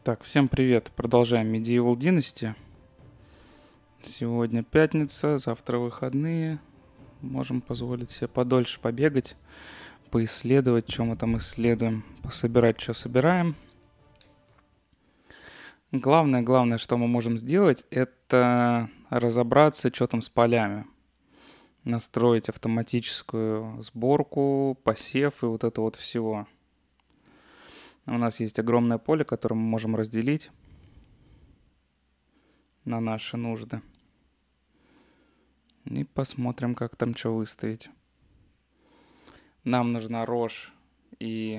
Так, всем привет. Продолжаем Medieval Dynasty. Сегодня пятница, завтра выходные. Можем позволить себе подольше побегать, поисследовать, что мы там исследуем, пособирать, что собираем. Главное, что мы можем сделать, это разобраться, что там с полями. Настроить автоматическую сборку, посев и вот это вот всего. У нас есть огромное поле, которое мы можем разделить на наши нужды. И посмотрим, как там что выставить. Нам нужна рожь и...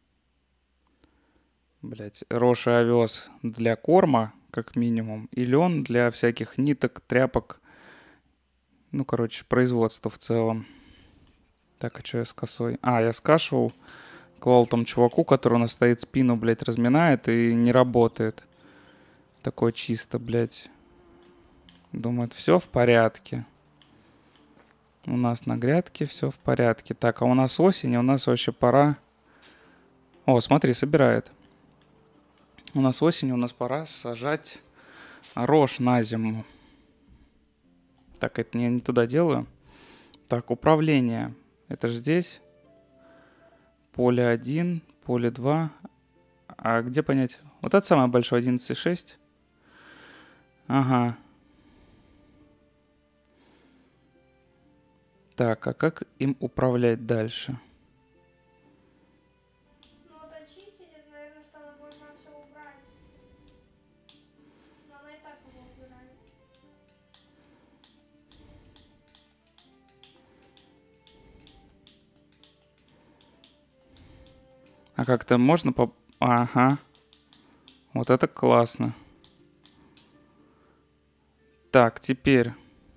рожь и овес для корма, как минимум. И лен для всяких ниток, тряпок. Производства в целом. Так, а что я с косой? Я скашивал. Клал там чуваку, который у нас стоит, спину, разминает и не работает. Такое чисто, Думает, все в порядке. У нас на грядке все в порядке. Так, а у нас осень, у нас вообще пора... О, смотри, собирает. У нас осень, у нас пора сажать рожь на зиму. Так, это я не туда делаю. Так, управление. Это же здесь. Поле 1, поле 2. А где понять? Вот это самое большое, 11,6. Ага. Так, а как им управлять дальше? Ну вот очистить, это, наверное, что она должна все убрать. Но она и так его убирает. А как-то можно по... Ага. Вот это классно. Так, теперь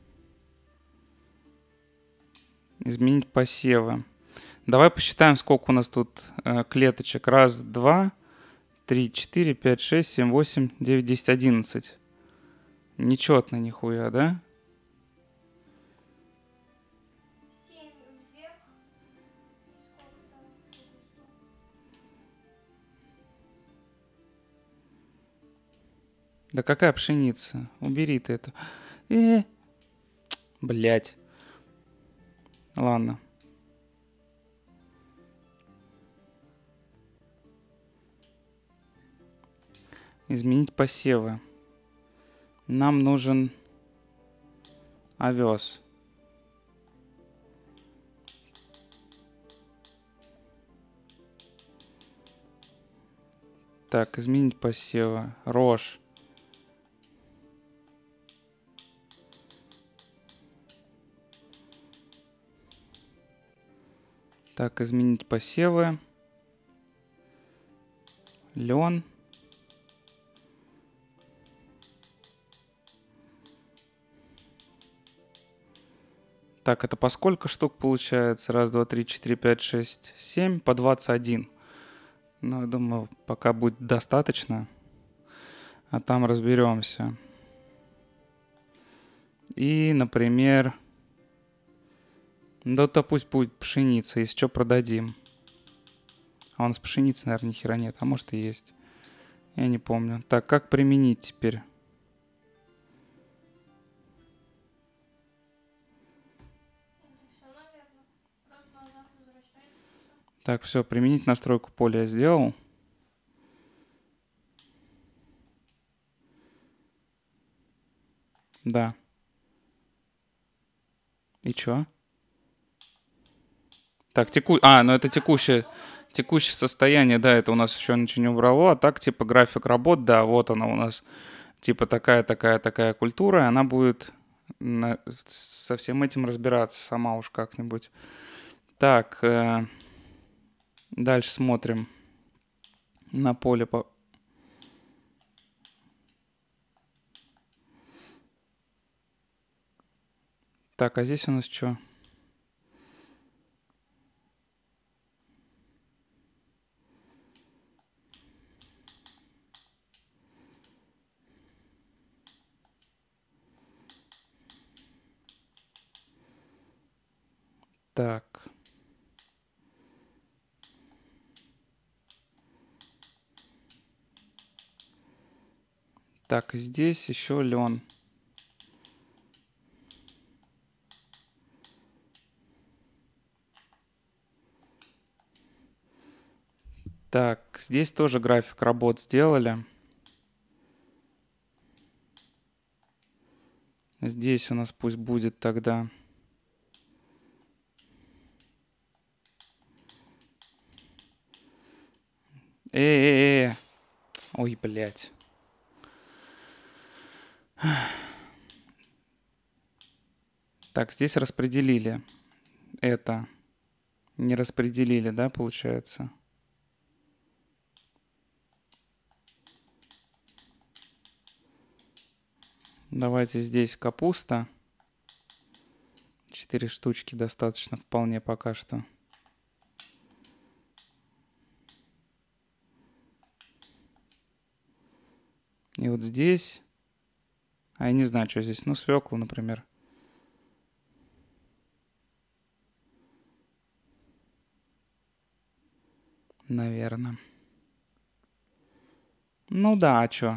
изменить посевы. Давай посчитаем, сколько у нас тут клеточек. Раз, два, 3, 4, 5, 6, 7, 8, 9, 10, 11. Нечетно нихуя, да? 7 вверх. И сколько там? Да какая пшеница? Убери ты это. Э, Блять. Ладно. Изменить посевы. Нам нужен овес. Так, изменить посевы. Рожь. Так, изменить посевы. Лен. Так, это по сколько штук получается? Раз, два, три, четыре, пять, шесть, семь. По 21. Ну, я думаю, пока будет достаточно. А там разберемся. И, например... Да пусть будет пшеница, если что, продадим. А у нас пшеницы, наверное, ни хера нет. А может и есть. Я не помню. Так, как применить теперь? Это все, наверное. Просто назад возвращается и все. Так, все, применить настройку поля я сделал. Да. И чё? Так, ну это текущее состояние, да, это у нас еще ничего не убрало. А так, типа, график работ, да, вот она у нас, типа, такая культура, и она будет со всем этим разбираться сама уж как-нибудь. Так, дальше смотрим на поле. Так, а здесь у нас что? Так. Так, здесь еще лен. Так, здесь тоже график работ сделали. Здесь у нас пусть будет тогда. Ой, блядь. Так, здесь распределили. Это не распределили, да, получается? Давайте здесь капуста. 4 штучки достаточно вполне пока что. И вот здесь... А я не знаю, что здесь. Ну, свекла, например. Наверное. Ну да, а что?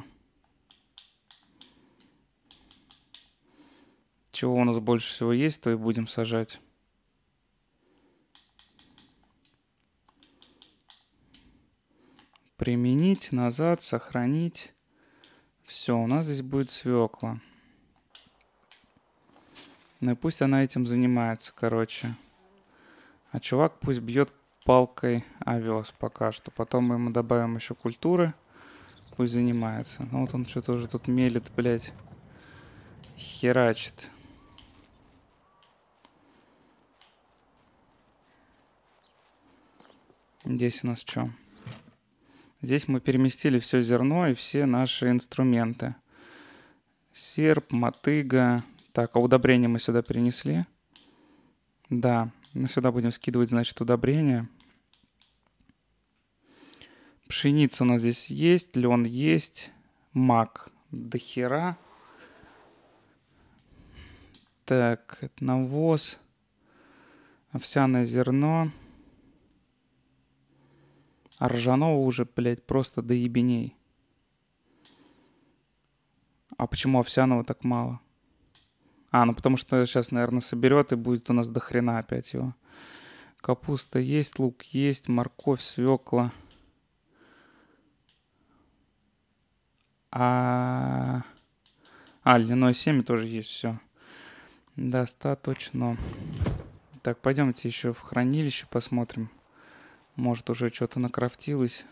Чего у нас больше всего есть, то и будем сажать. Применить, назад, сохранить. Все, у нас здесь будет свекла. Ну и пусть она этим занимается, короче. А чувак пусть бьет палкой овес пока что. Потом мы ему добавим еще культуры. Пусть занимается. Ну вот он что-то уже тут мелет, блядь. Херачит. Здесь у нас что? Здесь мы переместили все зерно и все наши инструменты. Серп, мотыга. Так, а удобрения мы сюда перенесли? Да, мы сюда будем скидывать, значит, удобрения. Пшеница у нас здесь есть, лен есть, мак до хера. Так, это навоз, овсяное зерно. А ржаного уже, блядь, просто до ебеней. А почему овсяного так мало? А, ну потому что сейчас, наверное, соберет и будет у нас до хрена опять его. Капуста есть, лук есть, морковь, свекла. Льняное семя тоже есть, все. Достаточно. Так, пойдемте еще в хранилище посмотрим. Может, уже что-то накрафтилось.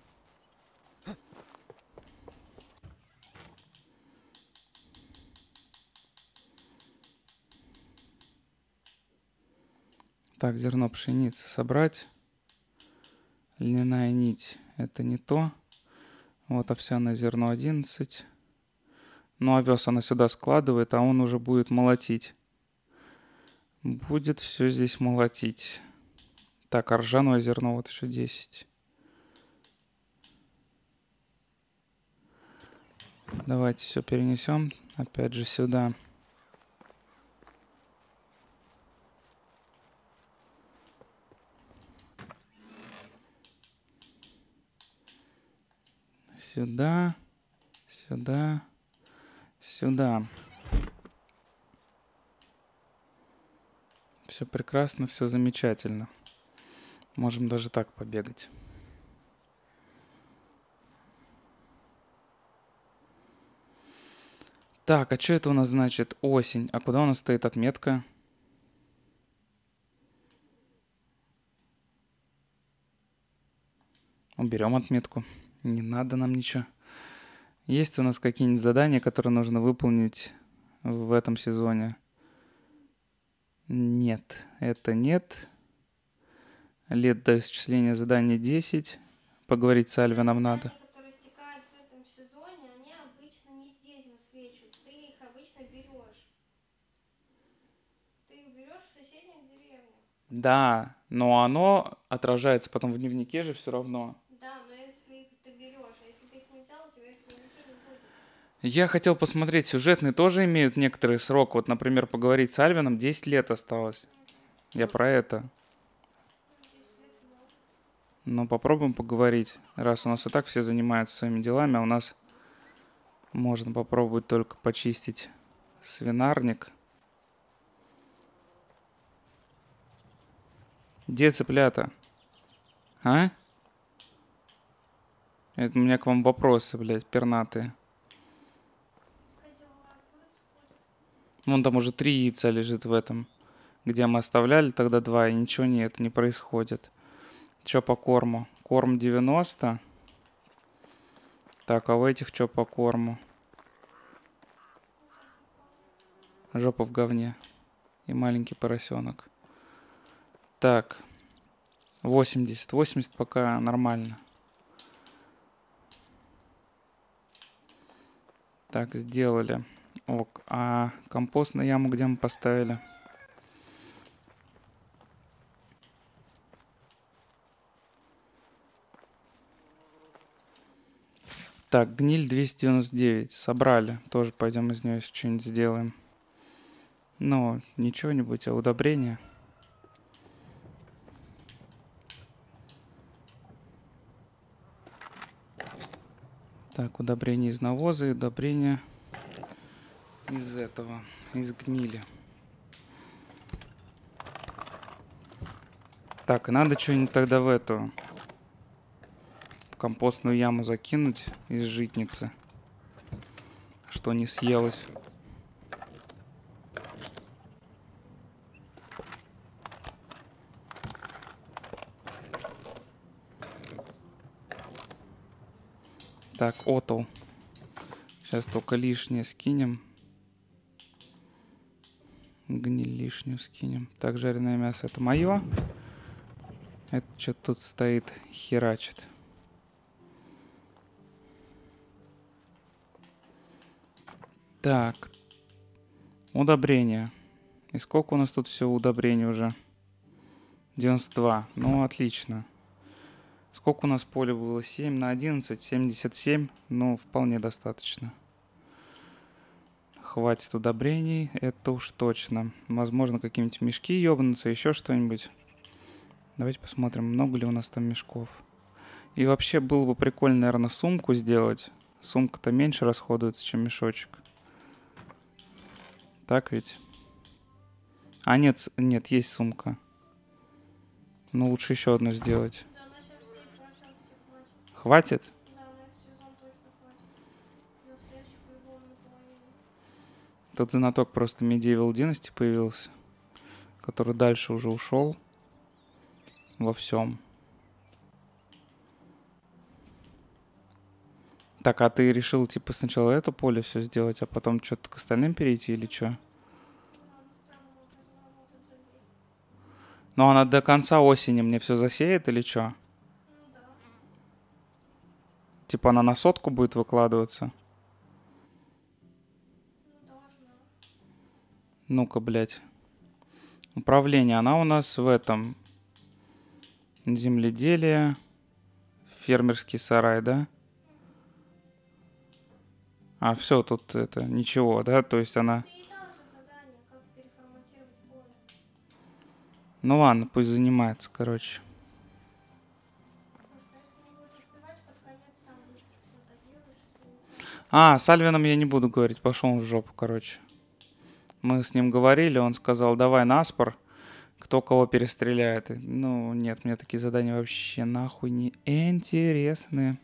Так, зерно пшеницы собрать. Льняная нить. Это не то. Вот овсяное зерно 11. Ну, овес она сюда складывает, а он уже будет молотить. Будет все здесь молотить. Так, а ржаное зерно вот еще 10. Давайте все перенесем опять же сюда. Сюда, сюда, сюда. Все прекрасно, все замечательно. Можем даже так побегать. Так, а что это у нас значит? Осень. А куда у нас стоит отметка? Уберем отметку. Не надо нам ничего. Есть у нас какие-нибудь задания, которые нужно выполнить в этом сезоне? Нет, это нет. Лет до исчисления задания 10. Поговорить с Альвином надо. Задания, которые стекают в этом сезоне, они обычно не здесь высвечиваются. Ты их обычно берешь. Ты их берешь в соседних деревнях. Да, но оно отражается потом в дневнике же все равно. Да, но если их ты берешь, а если ты их не взял, у тебя их в дневнике не будет. Я хотел посмотреть, сюжетные тоже имеют некоторый срок. Вот, например, поговорить с Альвином 10 лет осталось. Я про это. 10 лет много. Ну, попробуем поговорить. Раз у нас и так все занимаются своими делами, а у нас Можно попробовать только почистить свинарник. Где цыплята? А? Это у меня к вам вопросы, блядь, пернатые. Вон там уже 3 яйца лежит в этом. Где мы оставляли тогда 2, и ничего нет, не происходит. Что по корму? Корм 90. Так, а у этих что по корму? Жопа в говне. И маленький поросенок. Так. 80. 80 пока нормально. Так, сделали. Ок. А компостную яму где мы поставили? Так, гниль 299. Собрали. Тоже пойдем из нее что-нибудь сделаем. Ну, ничего-нибудь, а удобрение. Так, удобрение из навоза и удобрение из этого, из гнили. Так, и надо что-нибудь тогда в эту компостную яму закинуть из житницы, что не съелось. Так, отл. Сейчас только лишнее скинем. Гниль лишнюю скинем. Так, жареное мясо это мое. Это что тут стоит, херачит. Так. Удобрение. И сколько у нас тут всего удобрений уже? 92. Ну, отлично. Сколько у нас поля было? 7 на 11, 77. Ну, вполне достаточно. Хватит удобрений, это уж точно. Возможно, какие-нибудь мешки ёбнутся, еще что-нибудь. Давайте посмотрим, много ли у нас там мешков. И вообще было бы прикольно, наверное, сумку сделать. Сумка-то меньше расходуется, чем мешочек. Так ведь? А нет, нет, есть сумка. Ну, лучше еще одну сделать. Да, на сейчас все процентов хватит. Хватит? Да, на этот сезон точно хватит. На следующий по-любому наполовину. Тут знаток просто Medieval Dynasty появился, который дальше уже ушел во всем. Так, а ты решил, типа, сначала это поле все сделать, а потом что-то к остальным перейти или что? Ну, она до конца осени мне все засеет или что? Ну да. Типа она на сотку будет выкладываться? Ну должна. Ну-ка, блядь. Управление. Она у нас в этом. Земледелие. Фермерский сарай, да? А, все, тут это, ничего, да? То есть она... Ты ей дал же задание, как переформатировать поле. Ну ладно, пусть занимается, короче. Потому что если не будешь успевать, под конец сам быстро все доделаешь. А, с Альвином я не буду говорить, пошел он в жопу, короче. Мы с ним говорили, он сказал, давай наспор, кто кого перестреляет. Ну, нет, мне такие задания вообще нахуй не интересны.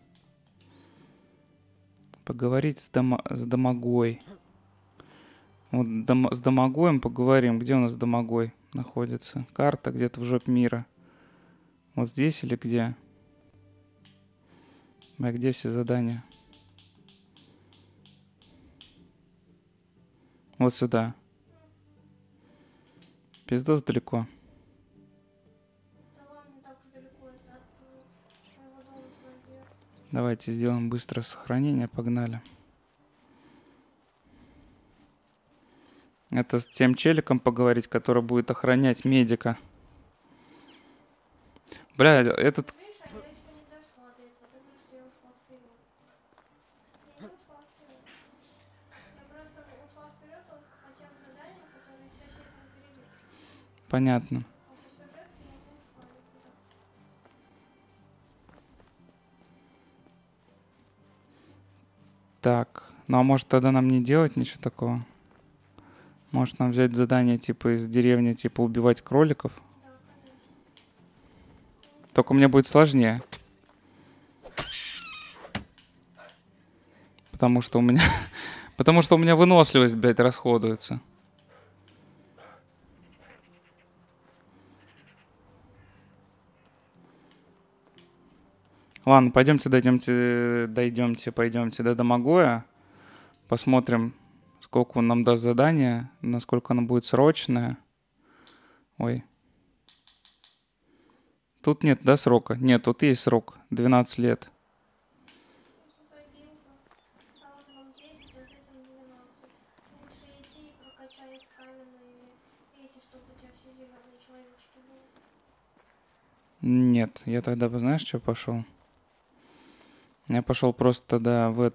Поговорить с Домогой. Вот с Домогоем поговорим. Где у нас Домогой находится? Карта где-то в жопе мира. Вот здесь или где? А где все задания? Вот сюда. Пиздос далеко. Да ладно, не так уж далеко это от твоего дома твой вверх. Давайте сделаем быстро сохранение. Погнали. Это с тем челиком поговорить, который будет охранять медика. Бля, этот... Видишь, а я еще не дошла до этого. Ты говоришь, что я ушла вперед. Я не ушла вперед. Я просто ушла вперед по тем заданиям, которые все сильно перебили. Понятно. А по сюжетке я не ушла никуда. Так, Ну а может тогда нам не делать ничего такого? Может нам взять задание типа из деревни, типа убивать кроликов? Да, конечно. Только мне будет сложнее. Потому что у меня... Потому что у меня выносливость, блядь, расходуется. Ладно, пойдемте, пойдемте до Домагоя. Посмотрим, сколько он нам даст задания, насколько оно будет срочное. Ой. Тут нет, да, срока? Нет, тут есть срок. 12 лет. Забил бы. С алгебром 10, а с этим 12. Лучше иди и прокачай с каменной эти, чтобы у тебя все зеленые человечки были. Нет, я тогда бы, знаешь, что пошел? Я пошел просто тогда в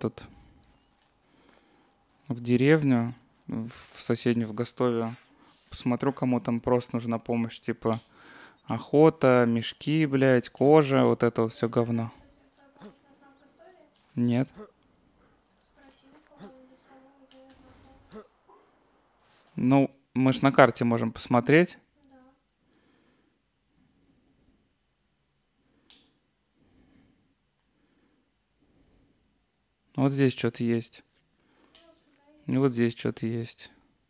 деревню, в соседнюю, в Гостове. Посмотрю, кому там просто нужна помощь, типа охота, мешки, блядь, кожа, вот это вот все говно. Твоя помощь нужна в истории? Нет. Спроси у кого-нибудь, кому уже знаком. Ну, мы ж на карте можем посмотреть. Да. Вот здесь что-то есть. И вот здесь что-то есть.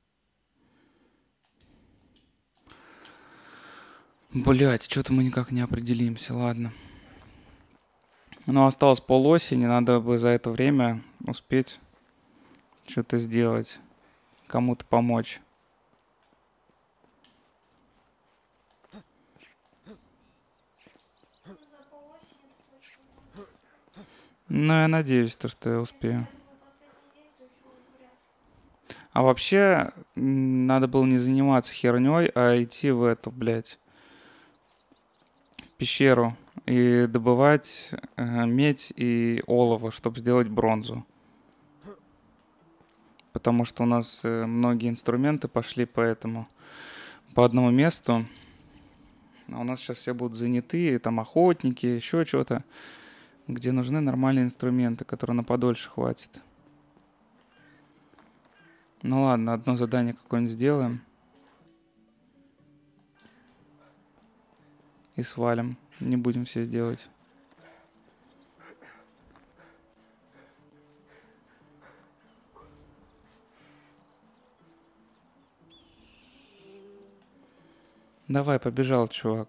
Блять, что-то мы никак не определимся, ладно. Но осталось полосени, надо бы за это время успеть что-то сделать, кому-то помочь. За полосень это точно да. Ну, я надеюсь, что я успею. Это был последний день, то еще вряд ли. А вообще, надо было не заниматься херней, а идти в эту, блядь, в пещеру и добывать медь и олово, чтобы сделать бронзу. Потому что у нас многие инструменты пошли по одному месту. А у нас сейчас все будут заняты, там охотники, еще что-то, где нужны нормальные инструменты, которые на подольше хватит. Ну ладно, одно задание какое-нибудь сделаем. И свалим. Не будем все делать. Давай, побежал, чувак.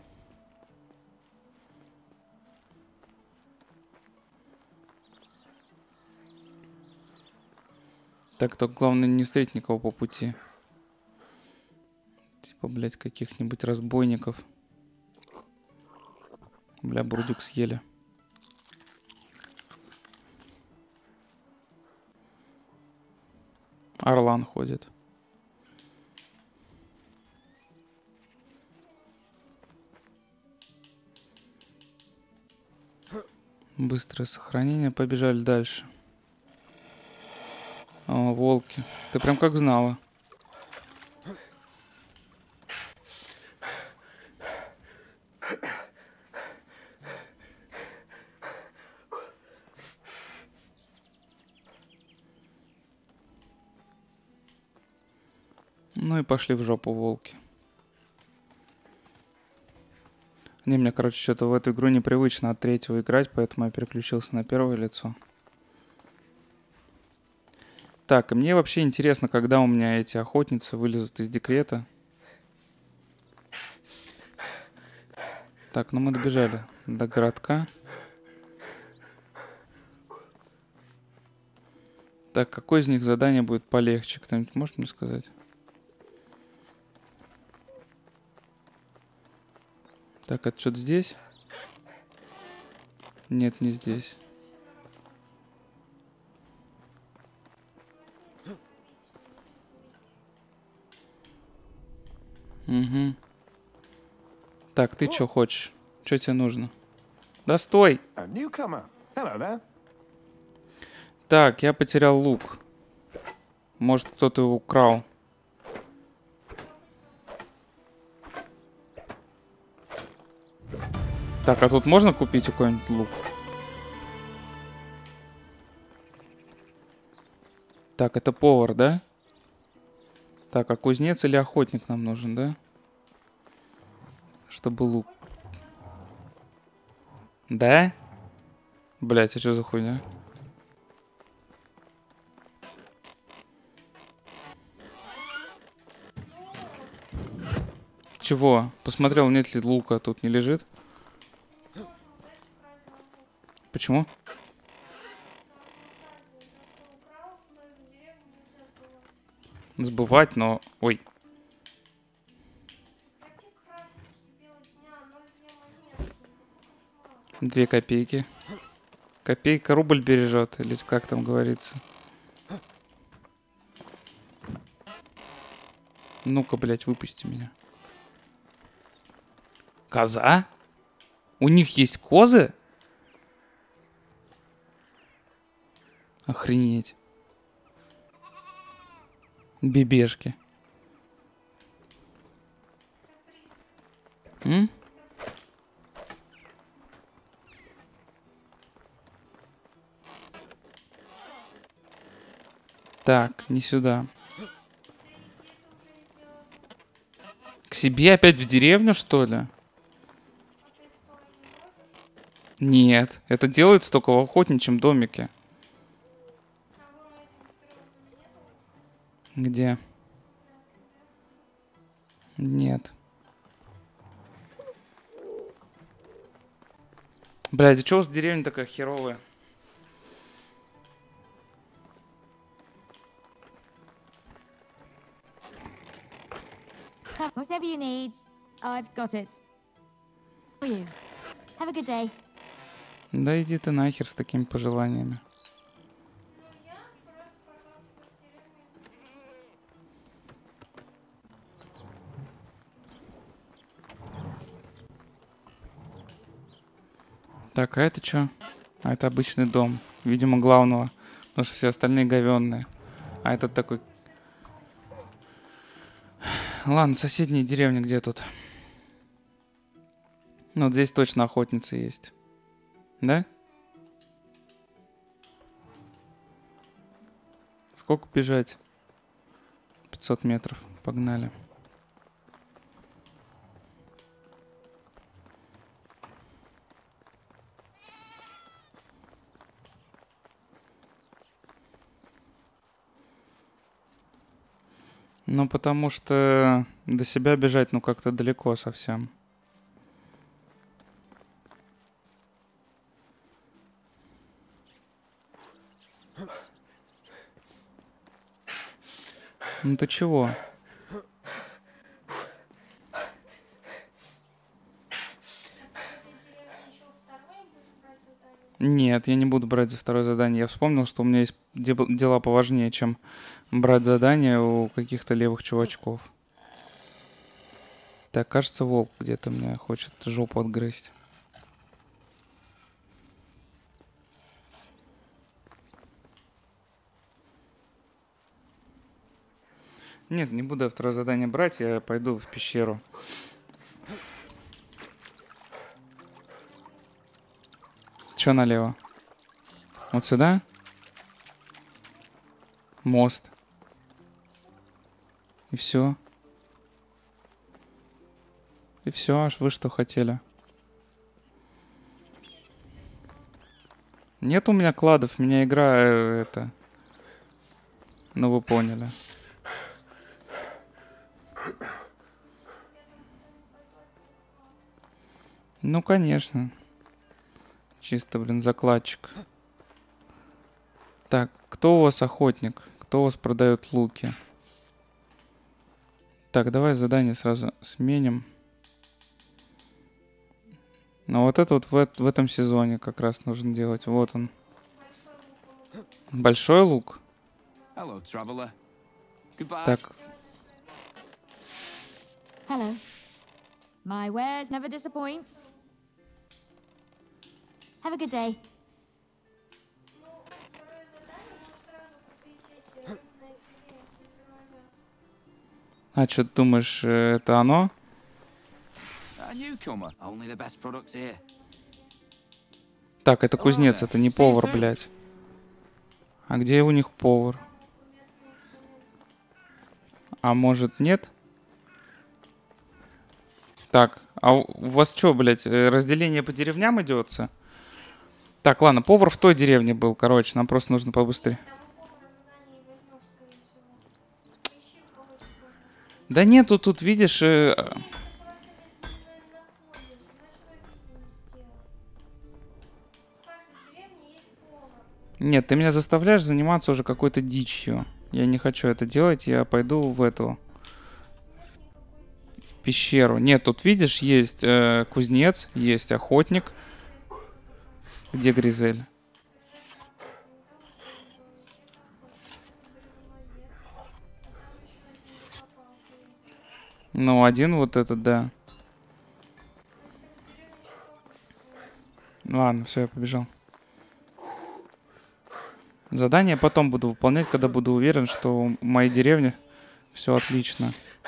Так, только главное не встретить никого по пути. Типа, блядь, каких-нибудь разбойников. Бля, бурдюк съели. Орлан ходит. Быстрое сохранение. Побежали дальше. О, волки. Ты прям как знала. Ну и пошли в жопу волки. Не, мне, короче, что-то в эту игру непривычно от третьего играть, поэтому я переключился на первое лицо. Так, и мне вообще интересно, когда у меня эти охотницы вылезут из декрета. Так, ну мы добежали до городка. Так, какое из них задание будет полегче? Кто-нибудь может мне сказать? Так, это что-то здесь? Нет, не здесь. Угу. Так, ты что хочешь? Что тебе нужно? Да стой! A newcomer. Hello there. Так, я потерял лук. Может, кто-то его украл. Так, а тут можно купить какой-нибудь лук? Так, это повар, да? Так, а кузнец или охотник нам нужен, да? Чтобы лук. Да? Блять, а что за хуйня? Чего? Посмотрел, нет ли лука, тут не лежит. Почему? Сбывать, но... Ой. Прекрати красить белого дня, 0,2 монетки. 2 копейки. Копейка рубль бережет, или как там говорится. Ну-ка, блядь, выпусти меня. Коза? У них есть козы? Охренеть. Бебешки. М? Так, не сюда. К себе опять в деревню, что ли? А ты стой не можешь? Нет, это делается только в охотничьем домике. А вон у этих с бревнами нету? Где? Нет. Блядь, а чё у вас деревня такая херовая? Come, whatever you need, I've got it. For you. Have a good day. Да иди ты нахер с такими пожеланиями. Ну я просто пошла себе в деревню. Так, а это чё? А это обычный дом. Видимо, главного. Потому что все остальные говенные. А этот такой... Ладно, соседняя деревня где тут? Ну, вот здесь точно охотница есть. Да? Сколько бежать? 500 метров. Погнали. Ну, потому что до себя бежать, ну, как-то далеко совсем. Ну, ты чего? Нет, я не буду брать за второе задание. Я вспомнил, что у меня есть дела поважнее, чем брать задание у каких-то левых чувачков. Так, кажется, волк где-то мне хочет жопу отгрызть. Нет, не буду я второе задание брать, я пойду в пещеру. Чё налево? Вот сюда? Мост. И все. И все, аж вы что хотели. Нет у меня кладов, меня игра это... Ну вы поняли. Ну конечно. Чисто, блин, закладчик. Так, кто у вас охотник? Кто у вас продает луки? Так, давай задание сразу сменим. Ну вот это вот в этом сезоне как раз нужно делать. Вот он. Большой лук? Hello, traveler. Goodbye. Так, Hello. My wares never disappoint. Have a good day. Ну, второе задание, можешь сразу купить эти рыбные филе и сырое мясо. а что ты думаешь, это оно? A newcomer. Only the best products here. Так, это кузнец, это не повар, блядь. А где у них повар? А может нет? Так, а у вас что, блядь, разделение по деревням идется? Так, ладно, повар в той деревне был, короче, нам просто нужно побыстрее. Там у повара задание и возьмешь, скорее всего. Ищи у кого-то повара. Да нету тут, видишь, Ты просто находишь, иначе родители не сделал. В каждой деревне есть повар. нет, ты меня заставляешь заниматься уже какой-то дичью. Я не хочу это делать, я пойду в эту, Нет никакой дичи. в пещеру. Нет, тут видишь, есть кузнец, есть охотник. Где Гризель? Ну, один вот этот, да. Ладно, все, я побежал. Задание потом буду выполнять, когда буду уверен, что в моей деревне все отлично.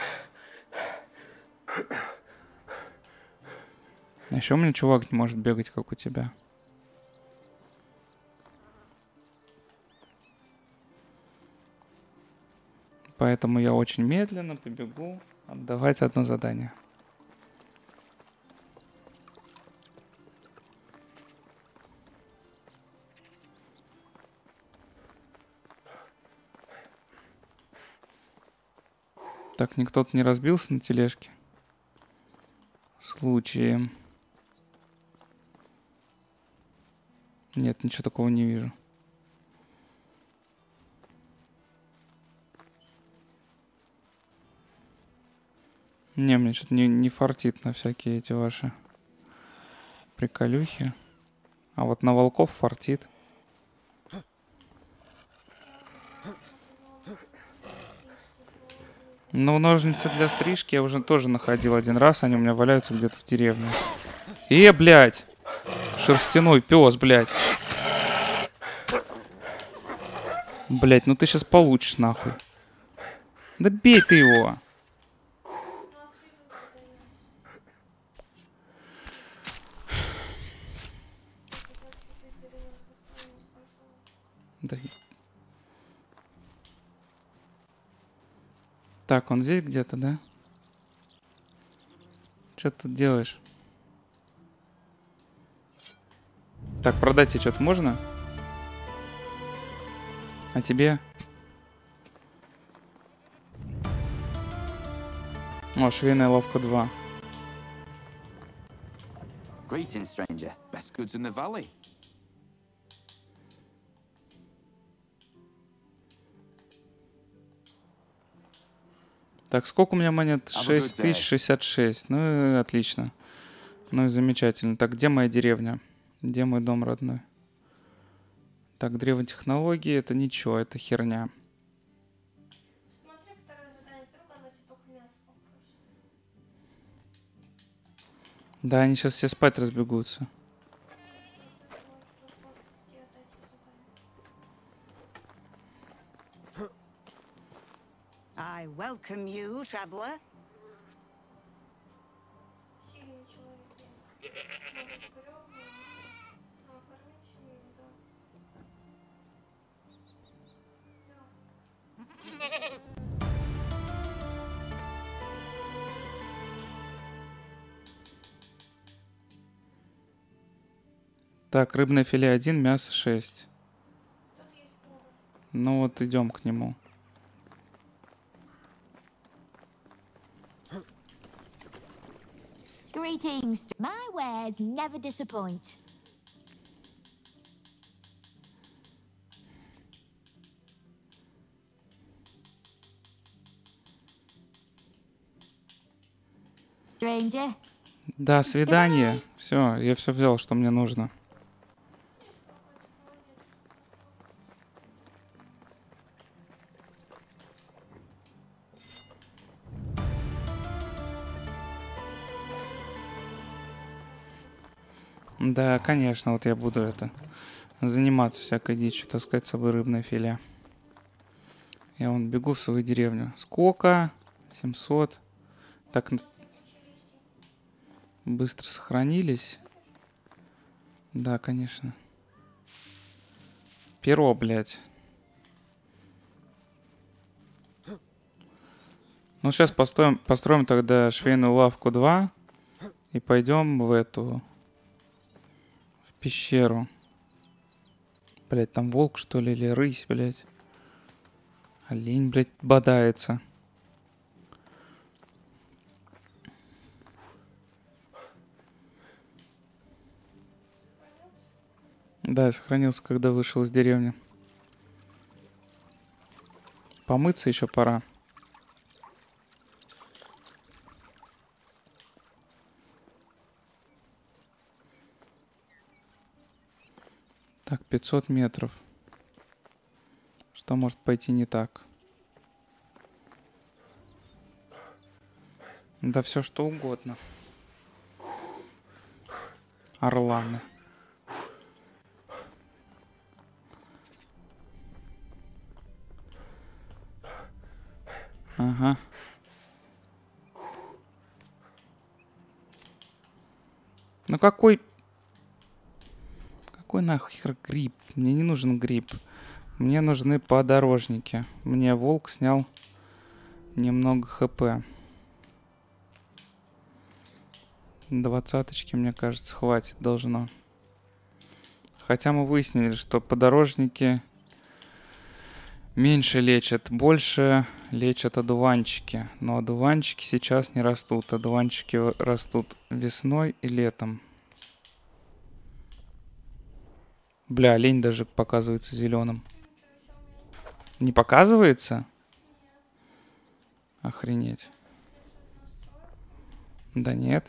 А еще у меня чувак не может бегать, как у тебя. Поэтому я очень медленно побегу отдавать одно задание. Так, никто-то не разбился на тележке? Случаем. Нет, ничего такого не вижу. Не, мне что-то не фартит на всякие эти ваши приколюхи. А вот на волков фартит. Ну, ножницы для стрижки я уже тоже находил один раз. Они у меня валяются где-то в деревне. Блядь! Шерстяной пес, блядь. Блядь, ну ты сейчас получишь, нахуй. Да бей ты его. Да. Так, он здесь где-то, да? Что ты тут делаешь? Так, продать тебе что-то можно? А тебе? О, швейная ловка 2. Greetings, stranger. Best goods in the valley. Так, сколько у меня монет? Have a good day. 6066. Ну, и отлично. Ну и замечательно. Так, где моя деревня? Где мой дом родной? Так, древо технологии, это ничего, это херня. Смотри второе задание, вдруг оно тебе только мясо попросит. Да, они сейчас все спать разбегутся. I welcome you, traveler. Сильный человек. Может, бревна. А, кормить шмель, да. Так, рыбное филе 1, мясо 6. Тут есть повар. Ну вот идем к нему. Greetings. My wares never disappoint. Stranger. Да, свидание. Все, я все взял, что мне нужно. Да, конечно, вот я буду это заниматься всякой дичью, таскать с собой рыбное филе. Я вон бегу в свою деревню. Сколько? 700. Так, быстро сохранились. Да, конечно. Перо, блядь. Ну, сейчас построим тогда швейную лавку 2 и пойдем в эту в пещеру. Блять, там волк, что ли, или рысь, блять. Олень, блять, бодается. Да, я сохранился, когда вышел из деревни. Помыться еще пора. Так, 500 метров. Что может пойти не так? Да все что угодно. Орланы. Ага. Ну какой нахер гриб? Мне не нужен гриб. Мне нужны подорожники. Мне волк снял немного хп. 20-очки, мне кажется, хватит, должно. Хотя мы выяснили, что подорожники меньше лечат, больше лечат одуванчики. Но одуванчики сейчас не растут. Одуванчики растут весной и летом. Бля, олень даже показывается зеленым. Не показывается? Охренеть. Да нет.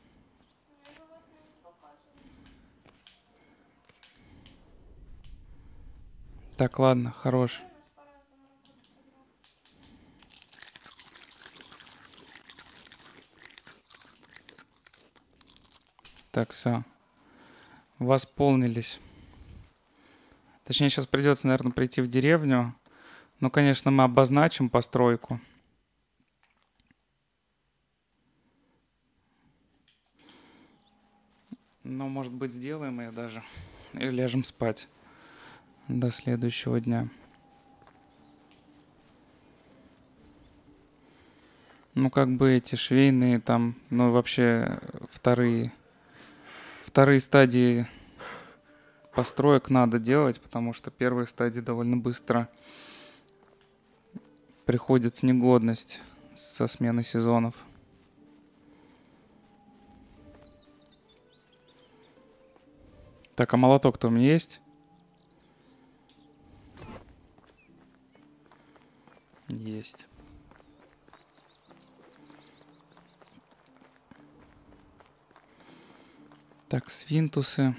Так, ладно, хорош. Так, все. Восполнились. Точнее, сейчас придется, наверное, прийти в деревню. Ну, конечно, мы обозначим постройку. Но, может быть, сделаем ее даже. И ляжем спать до следующего дня. Ну, как бы эти швейные там, ну, вообще вторые стадии построек надо делать, потому что первые стадии довольно быстро приходят в негодность со смены сезонов. Так, а молоток-то у меня есть? Есть. Так, свинтусы.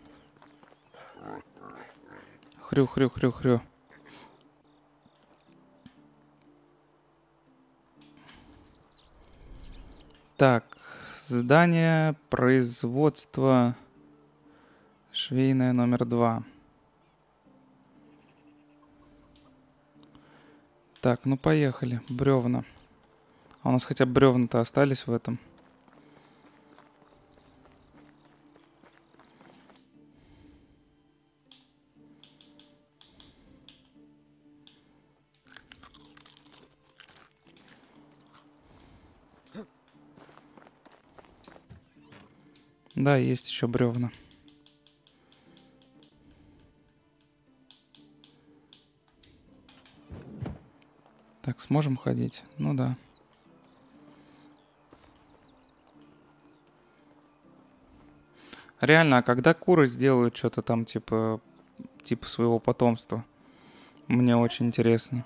Хрю-хрю-хрю-хрю. Так, здание производства швейное номер 2. Так, ну поехали. Бревна. А у нас хотя бы бревна-то остались в этом. Да, есть еще бревна. Так, сможем ходить? Ну да. Реально, а когда куры сделают что-то там типа своего потомства? Мне очень интересно.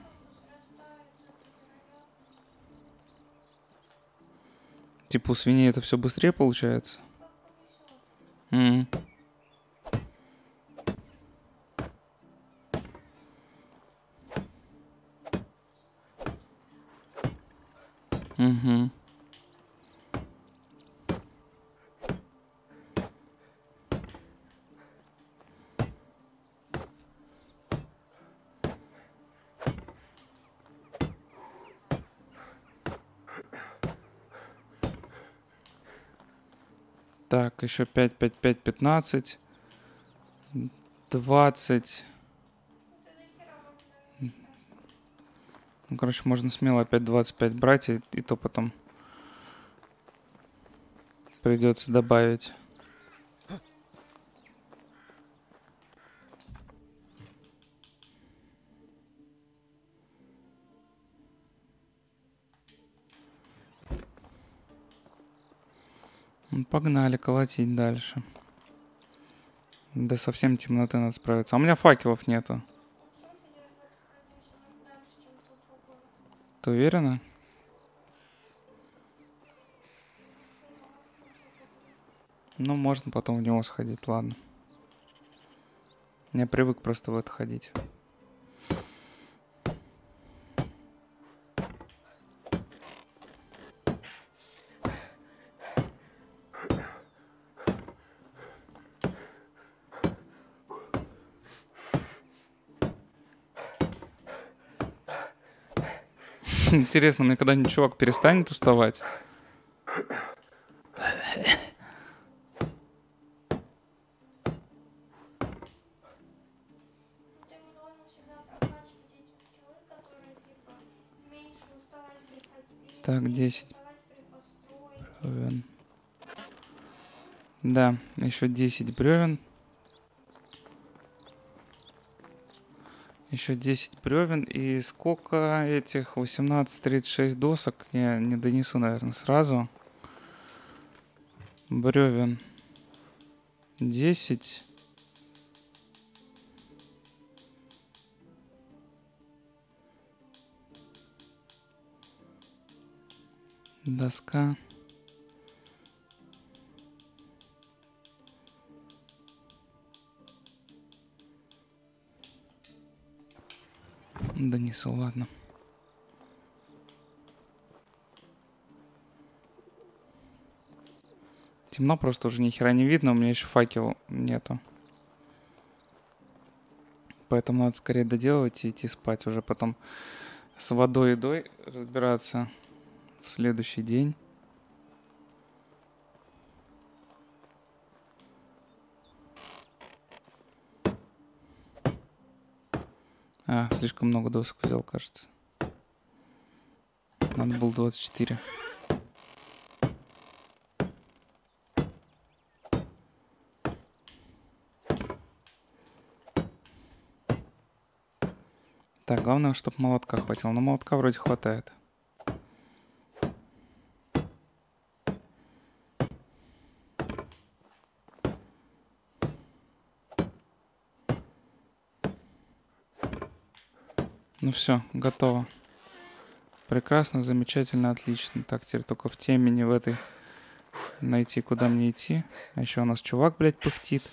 Типа у свиней это все быстрее получается? М. Мгм. Так, еще 5, 5, 5, 15, 20. Ну, короче, можно смело опять 25 брать, и то потом придется добавить. Ну, погнали колотить дальше. Да совсем темноты надо справиться. А у меня факелов нету. Ты уверена? Ну, можно потом в него сходить, ладно. Я привык просто в это ходить. Интересно, мне когда-нибудь чувак перестанет уставать? Ты должен всегда прокачивать эти скиллы, которые типа меньше уставать при ходьбе, Так, меньше 10 уставать при постройке. бревен. Да, еще 10 бревен. Еще 10 бревен. И сколько этих 18-36 досок? Я не донесу, наверное, сразу. Бревен 10. Доска. Донесу, ладно. Темно, просто уже ни хера не видно, у меня еще факел нету. Поэтому надо скорее доделывать и идти спать. Уже потом с водой и едой разбираться в следующий день. Слишком много досок взял, кажется. Надо было 24. Так, главное, чтобы молотка хватило. Но молотка вроде хватает. Ну все, готово. Прекрасно, замечательно, отлично. Так, теперь только в темени в этой найти, куда мне идти. А еще у нас чувак, блядь, пыхтит.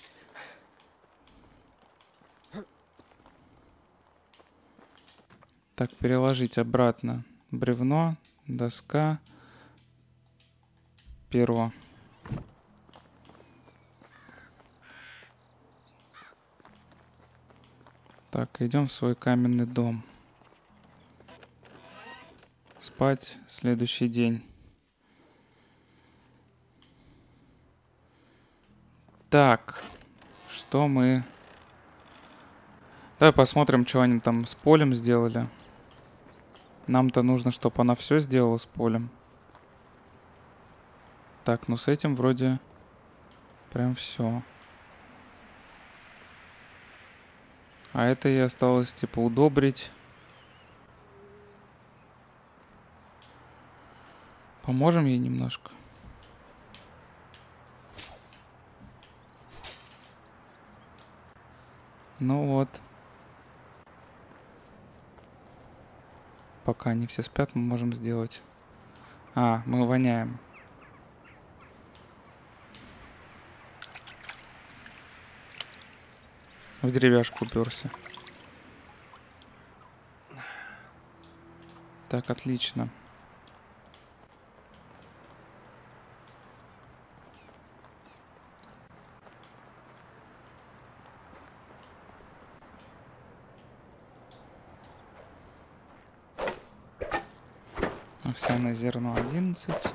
Так, переложить обратно. Бревно, доска, перо. Так, идем в свой каменный дом. Спать следующий день. Так, что мы... Давай посмотрим, что они там с полем сделали. Нам-то нужно, чтобы она все сделала с полем. Так, ну с этим вроде прям все. А это ей осталось типа удобрить. Поможем ей немножко. Ну вот. Пока они все спят, мы можем сделать. Мы воняем. В деревяшку уперся. Так, отлично. Овсяное зерно 11.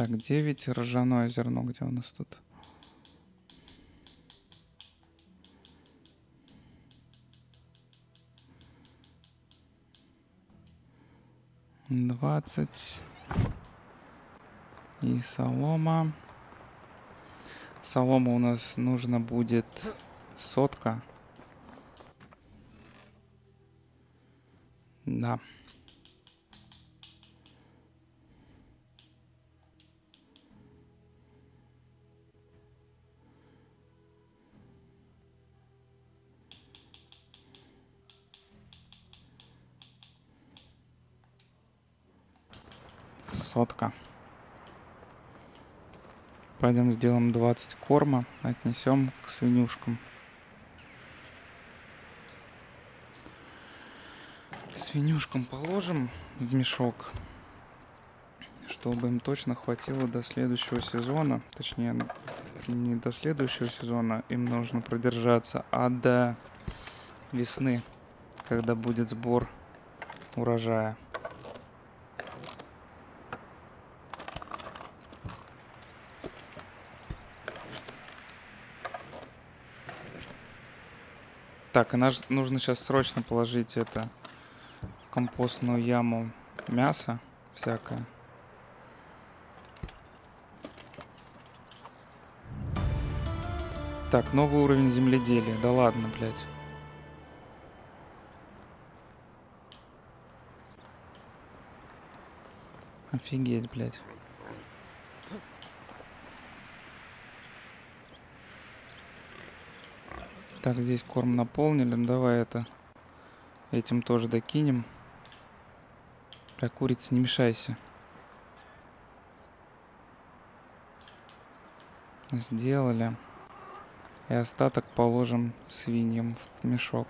Так, 9. Ржаное зерно. Где у нас тут? «20». И солома. Солома у нас нужно будет 100. Да. Сотка. Пойдем сделаем 20 корма. Отнесем к свинюшкам. Свинюшкам положим в мешок, чтобы им точно хватило до следующего сезона. Точнее, не до следующего сезона. Им нужно продержаться, а до весны, когда будет сбор урожая. Так, и нужно сейчас срочно положить это в компостную яму мясо всякое. Так, новый уровень земледелия. Да ладно, блядь. Офигеть, блядь. Так, здесь корм наполнили. Ну, давай это этим тоже докинем. Бля, курица, не мешайся. Сделали. И остаток положим свиньям в мешок.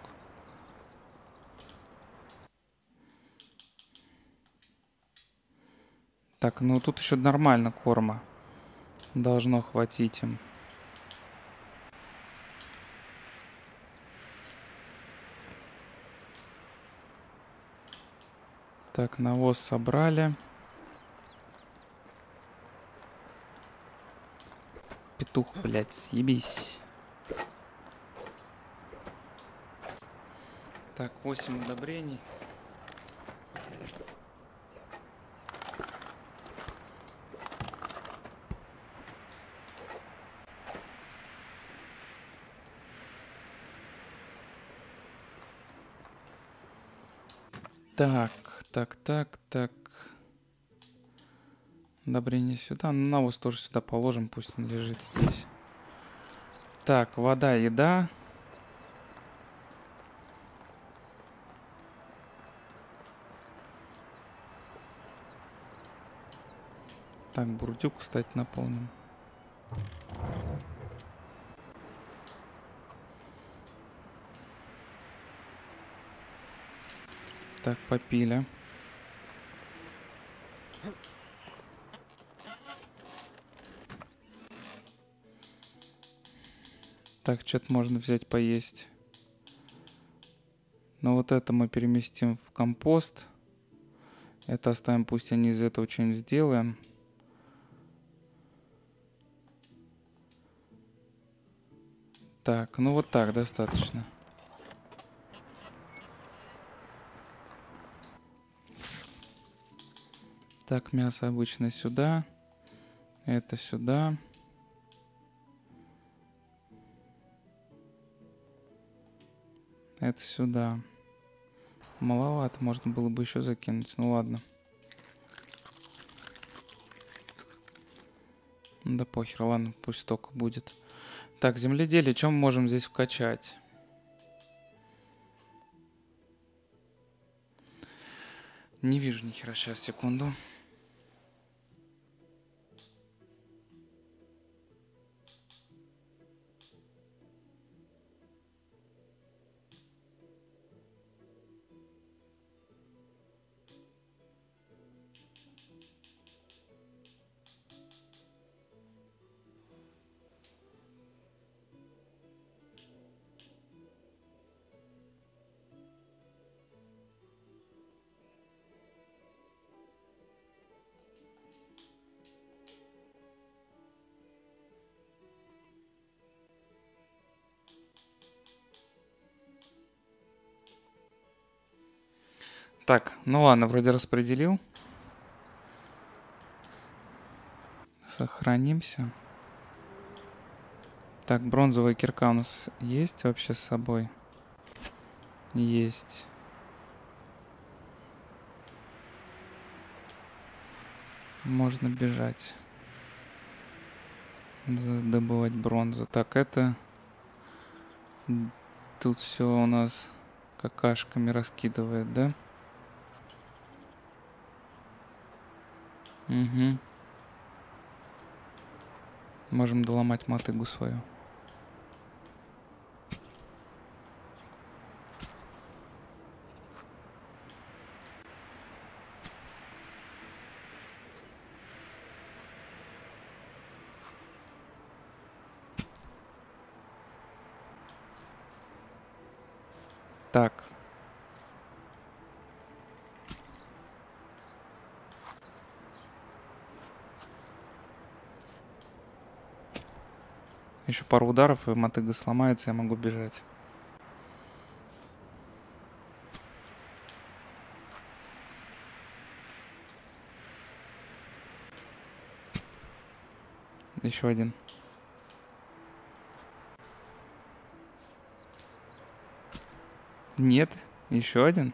Так, ну тут еще нормально корма. Должно хватить им. Так, навоз собрали. Петух, блядь, съебись. Так, 8 удобрений. Так. Удобрение сюда. Ну, навоз тоже сюда положим, пусть он лежит здесь. Так, вода, еда. Так, бурдюк, кстати, наполним. Так, попили. Так, что-то можно взять поесть. Но вот это мы переместим в компост. Это оставим, пусть они из этого что-нибудь сделаем. Так, ну вот так достаточно. Так, мясо обычно сюда. Это сюда. Это сюда. Маловато, можно было бы еще закинуть. Ну ладно. Да похер, ладно, пусть столько будет. Так, земледелие, чем мы можем здесь вкачать? Не вижу ни хера, сейчас, секунду. Так, ну ладно, вроде распределил. Сохранимся. Так, бронзовая кирка у нас есть вообще с собой? Есть. Можно бежать. Добывать бронзу. Так, это... Тут все у нас какашками раскидывает, да? Угу. Можем доломать мотыгу свою. Так. Еще пару ударов, и мотыга сломается, я могу бежать. Еще один. Нет, еще один.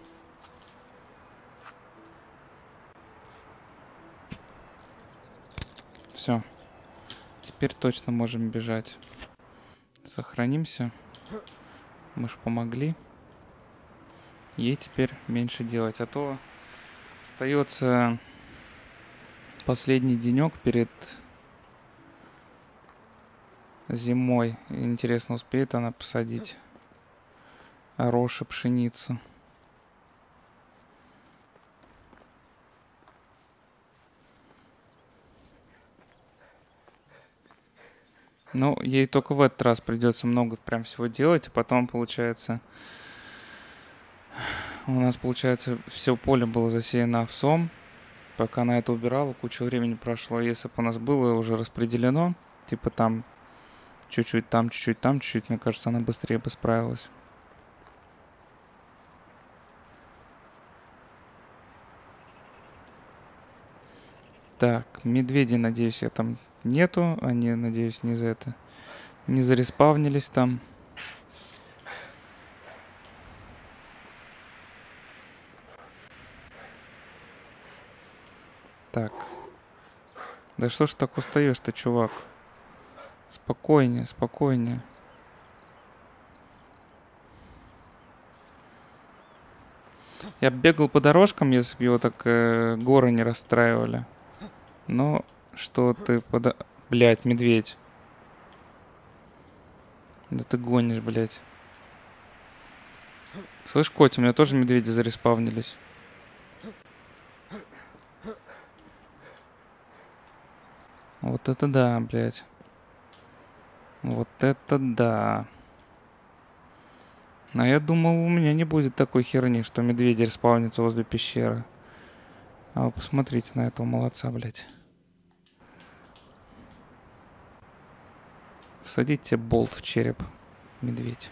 Все. Теперь точно можем бежать. Сохранимся. Мы ж помогли. Ей теперь меньше делать. А то остается последний денек перед зимой. Интересно, успеет она посадить ороши, пшеницу. Ну, ей только в этот раз придется много прям всего делать, а потом, получается, у нас, получается, все поле было засеяно овсом. Пока она это убирала, куча времени прошло. Если бы у нас было уже распределено, типа там чуть-чуть там, чуть-чуть там, чуть-чуть, мне кажется, она быстрее бы справилась. Так, медведей, надеюсь, я там нету. Они, надеюсь, не за это не зареспавнились там. Так. Да что ж так устаешь-то, чувак? Спокойнее, спокойнее. Я б бегал по дорожкам, если бы его так горы не расстраивали. Но что ты Блядь, медведь. Да ты гонишь, блядь. Слышь, Котя, у меня тоже медведи зареспавнились. Вот это да, блядь. Вот это да. А я думал, у меня не будет такой херни, что медведи респаунятся возле пещеры. А вы посмотрите на этого молодца, блядь. Всадить тебе болт в череп, медведь.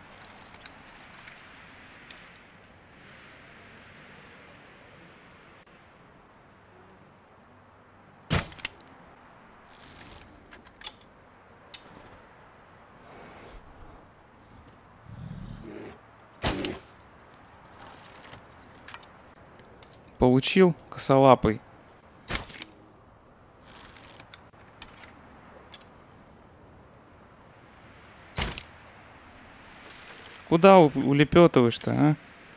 Получил, косолапый. Куда улепетываешь-то, а?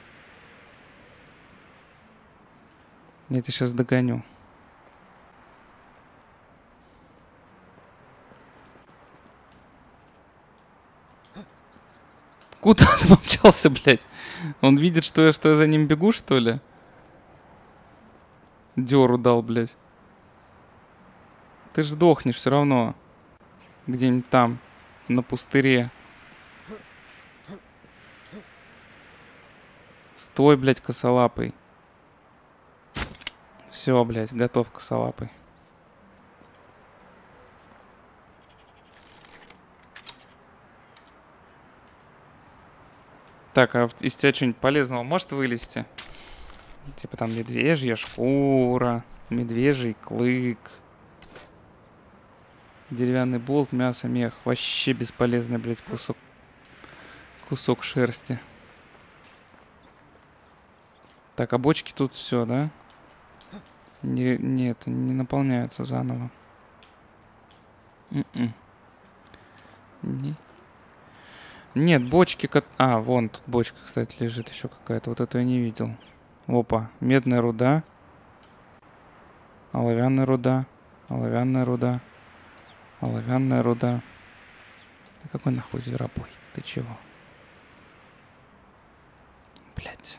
Я тебя сейчас догоню. Куда ты помчался, блядь? Он видит, что я за ним бегу, что ли? Дёру дал, блядь. Ты ж сдохнешь все равно. Где-нибудь там, на пустыре. Стой, блядь, косолапый. Все, блядь, готов, косолапый. Так, а из тебя что-нибудь полезного может вылезти? Типа там медвежья шкура, медвежий клык, деревянный болт, мясо, мех. Вообще бесполезный, блядь, кусок шерсти. Так, а бочки тут все, да? Нет, не наполняются заново. Не. Нет, бочки... А, вон тут бочка, кстати, лежит еще какая-то. Вот эту я не видел. Опа, медная руда. Оловянная руда. Оловянная руда. Оловянная руда. Да какой нахуй зверобой? Ты чего? Блять.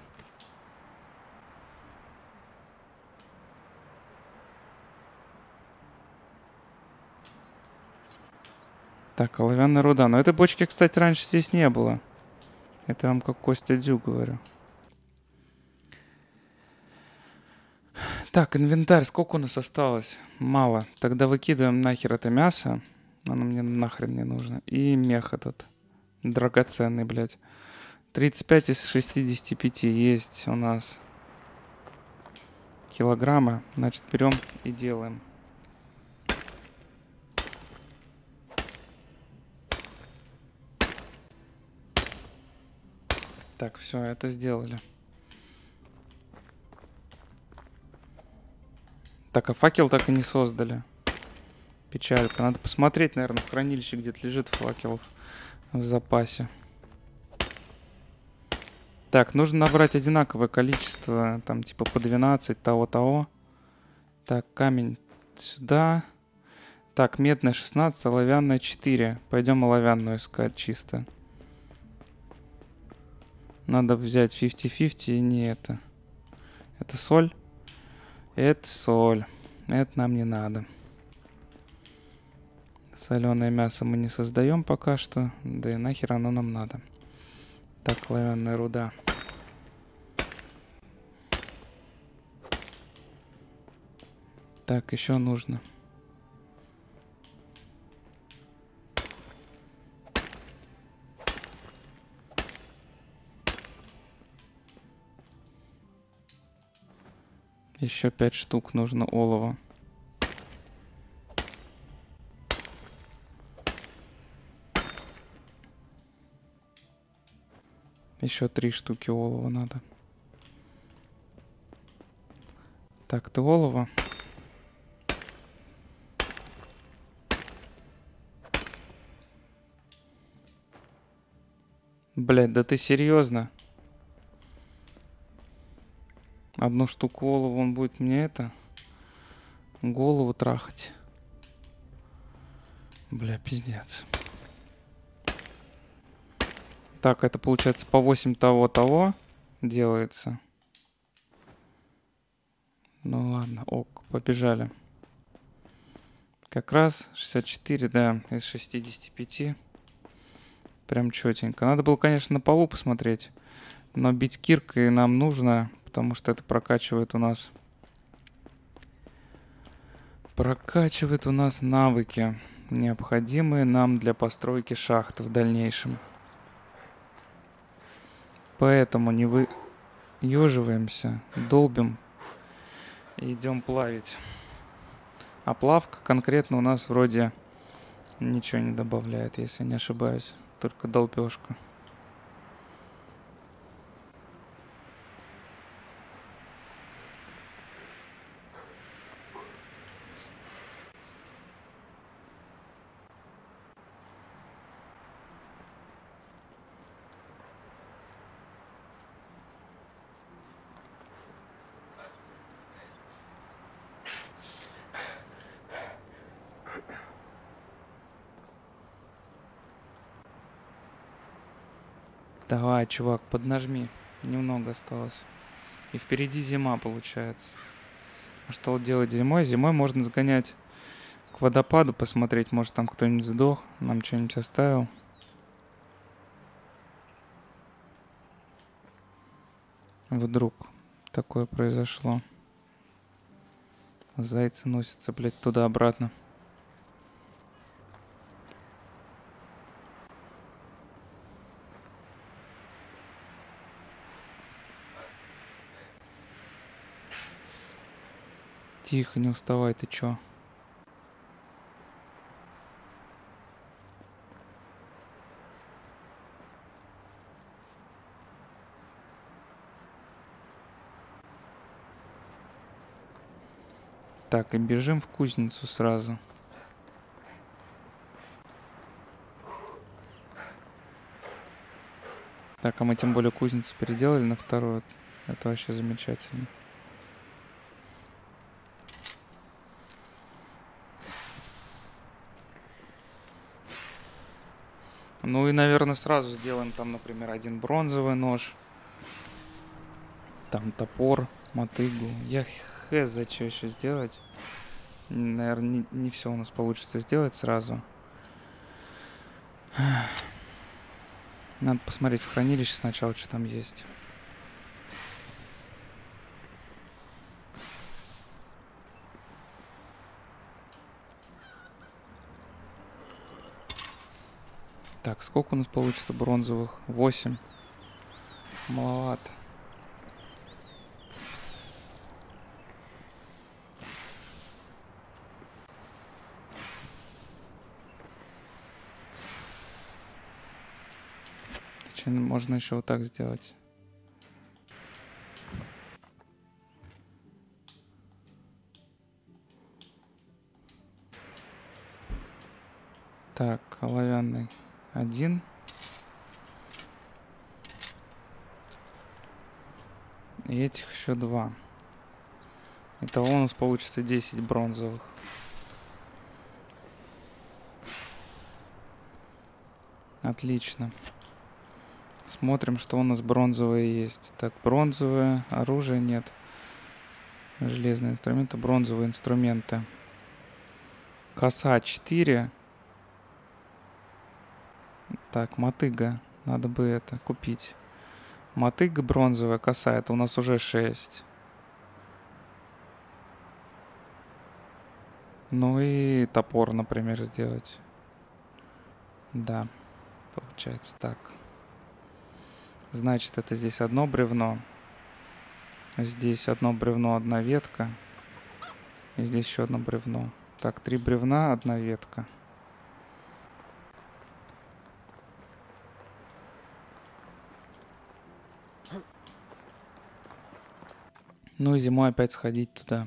Так, оловянная руда. Но этой бочки, кстати, раньше здесь не было. Это я вам как Костя Дзю говорю. Так, инвентарь. Сколько у нас осталось? Мало. Тогда выкидываем нахер это мясо. Оно мне нахрен не нужно. И мех этот. Драгоценный, блядь. 35 из 65 есть у нас килограмма. Значит, берем и делаем. Так, все, это сделали. Так, а факел так и не создали. Печалька. Надо посмотреть, наверное, в хранилище где-то лежит факелов в запасе. Так, нужно набрать одинаковое количество, там типа по 12 того-того. Так, камень сюда. Так, медная 16, оловянная 4. Пойдем оловянную искать чисто. Надо взять 50-50 и не это. Это соль? Это соль. Это нам не надо. Соленое мясо мы не создаем пока что. Да и нахер оно нам надо. Так, оловянная руда. Так, еще нужно. Еще 5 штук нужно олова. Еще 3 штуки олова надо. Так, ты олово. Блядь, да ты серьезно? Одну штуку олова он будет мне это... голову трахать. Бля, пиздец. Так, это получается по 8 того делается. Ну ладно, ок, побежали. Как раз 64, да, из 65. Прям четенько. Надо было, конечно, на полу посмотреть. Но бить киркой нам нужно, потому что это прокачивает у нас... Прокачивает у нас навыки, необходимые нам для постройки шахт в дальнейшем. Поэтому не выеживаемся, долбим и идем плавить. А плавка конкретно у нас вроде ничего не добавляет, если не ошибаюсь. Только долбежка. Давай, чувак, поднажми. Немного осталось. И впереди зима, получается. А что вот делать зимой? Зимой можно сгонять к водопаду, посмотреть, может там кто-нибудь сдох, нам что-нибудь оставил. Вдруг такое произошло. Зайцы носятся, блядь, туда-обратно. Тихо, не уставай, ты чё? Так, и бежим в кузницу сразу. Так, а мы тем более кузницу переделали на вторую. Это вообще замечательно. Ну и, наверное, сразу сделаем там, например, один бронзовый нож. Там топор, мотыгу. Я хз за что еще сделать. Наверное, не все у нас получится сделать сразу. Надо посмотреть в хранилище сначала, что там есть. Так, сколько у нас получится бронзовых? 8. Маловато. Точнее, можно еще вот так сделать. Так, оловянный 1. И этих еще 2. Итого у нас получится 10 бронзовых. Отлично. Смотрим, что у нас бронзовое есть. Так, бронзовое оружие нет. Железные инструменты, бронзовые инструменты. Коса 4. Так, мотыга. Надо бы это купить. Мотыга бронзовая, коса. Это у нас уже 6. Ну и топор, например, сделать. Да, получается так. Значит, это здесь одно бревно. Здесь одно бревно, одна ветка. И здесь еще одно бревно. Так, 3 бревна, одна ветка. Ну и зимой опять сходить туда.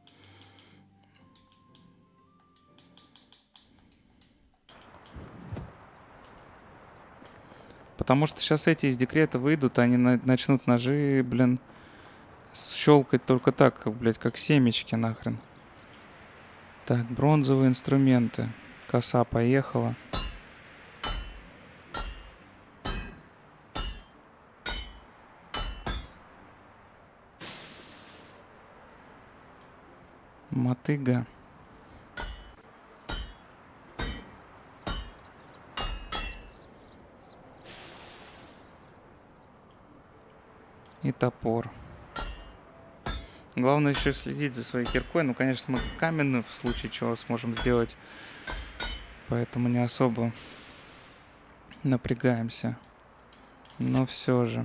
Потому что сейчас эти из декрета выйдут, они начнут ножи, блин, щелкать только так, как, блядь, как семечки нахрен. Так, бронзовые инструменты. Коса поехала. Мотыга. И топор. Главное еще следить за своей киркой. Ну, конечно, мы каменную в случае чего сможем сделать. Поэтому не особо напрягаемся. Но все же.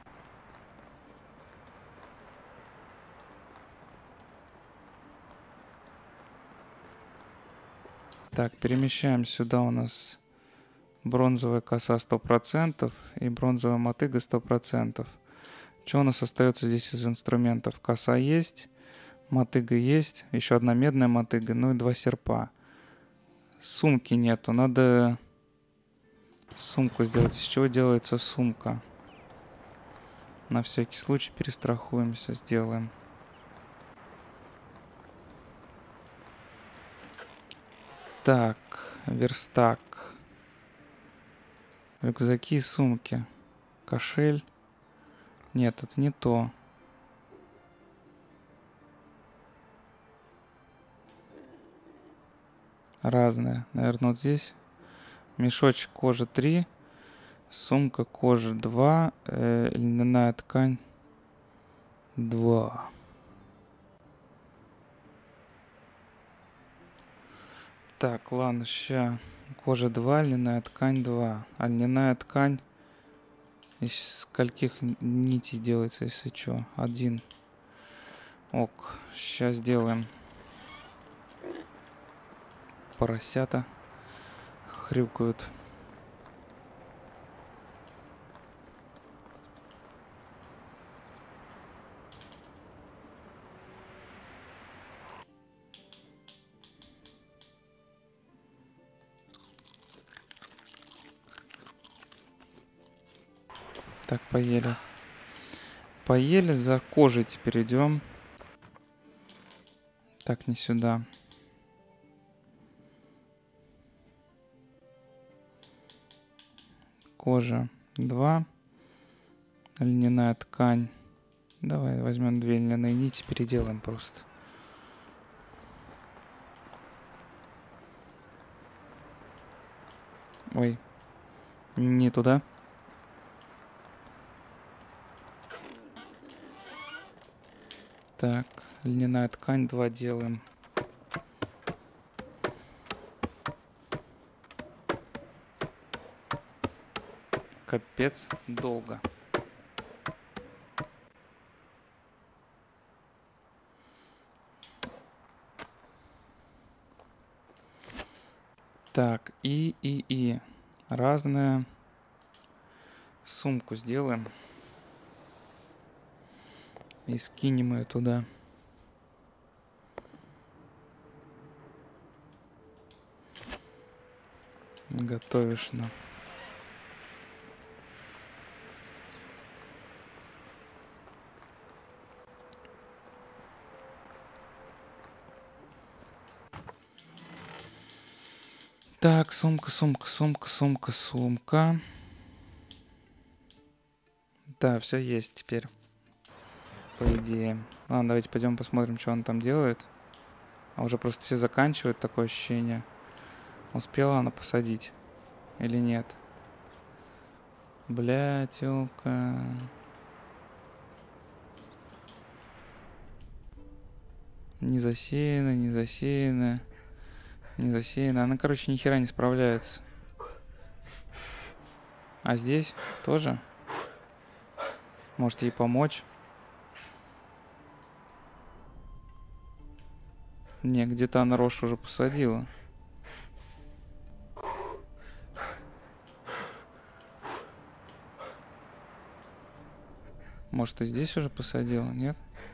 Так, перемещаем сюда у нас бронзовая коса 100% и бронзовая мотыга 100%. Что у нас остается здесь из инструментов? Коса есть, мотыга есть, еще одна медная мотыга, ну и 2 серпа. Сумки нету, надо сумку сделать. Из чего делается сумка? На всякий случай перестрахуемся, сделаем. Так, верстак. Рюкзаки и сумки. Кошель. Нет, это не то. Разное. Наверное, вот здесь. Мешочек кожи 3. Сумка кожи 2. Льняная ткань 2. Так, ладно, ща. Кожа 2, льняная ткань 2. А льняная ткань из скольких нитей делается, если что? 1. Ок, сейчас сделаем. Поросята хрюкают. Так, поели. Поели, за кожей теперь идем. Так, не сюда. Кожа 2. Льняная ткань. Давай возьмем 2 льняные нити, переделаем просто. Ой, не туда. Так, льняная ткань 2 делаем. Капец, долго. Так, и. Разная. Сумку сделаем. И скинем ее туда. Готовишно. Так, сумка. Да, все есть теперь. По идее. Ладно, давайте пойдем посмотрим, что он там делает. А уже просто все заканчивают, такое ощущение. Успела она посадить? Или нет? Бля, тёлка. Не засеяно, не засеяно. Не засеяно. Она, короче, ни хера не справляется. А здесь тоже? Может, ей помочь? Не, где-то она рожь уже посадила. Может, и здесь уже посадила, нет?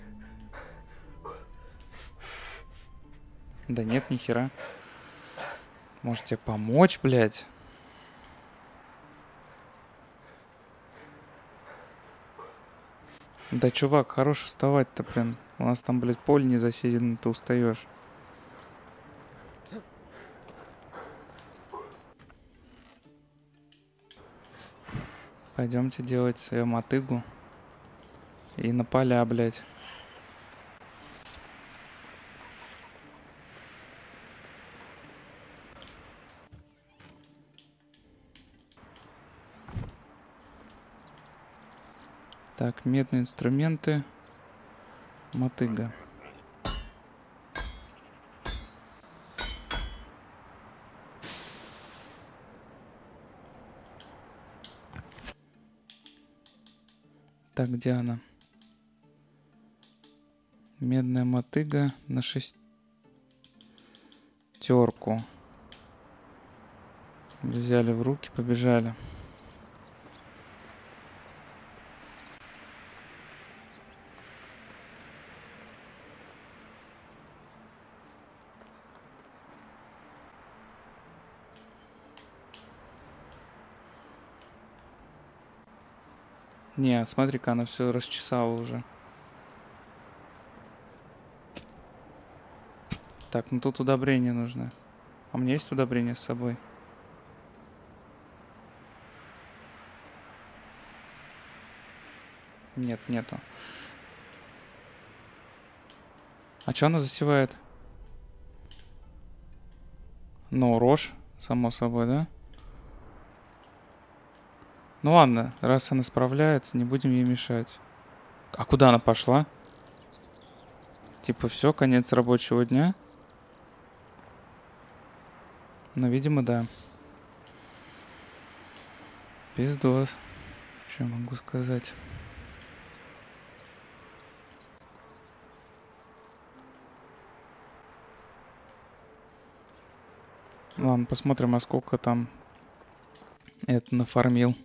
Да нет, ни хера. Может, тебе помочь, блядь? Да, чувак, хорош вставать-то, блин. У нас там, блядь, поле не засеяно, ты устаешь. Пойдемте делать свою мотыгу. И на поля, блядь. Так, медные инструменты. Мотыга. Так, где она? Медная мотыга на 6. Взяли в руки, побежали. Не, смотри-ка, она все расчесала уже. Так, ну тут удобрения нужны. А у меня есть удобрение с собой? Нет, нету. А что она засевает? Ну, рожь, само собой, да? Ну ладно, раз она справляется, не будем ей мешать. А куда она пошла? Типа все, конец рабочего дня? Ну, видимо, да. Пиздос. Что я могу сказать? Ладно, посмотрим, а сколько там это нафармил.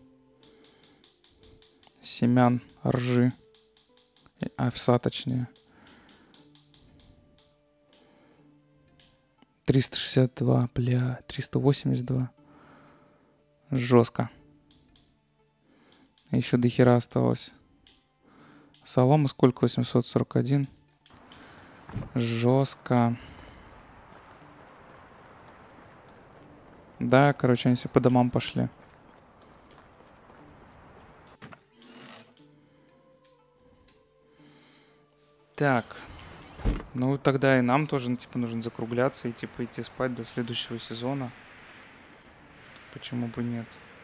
Семян ржи. Овса, точнее. 362, бля, 382. Жестко. Еще до хера осталось. Солома сколько? 841. Жестко. Да, короче, они все по домам пошли. Так. Ну, тогда и нам тоже, типа, нужно закругляться и, типа, идти спать до следующего сезона. Почему бы нет?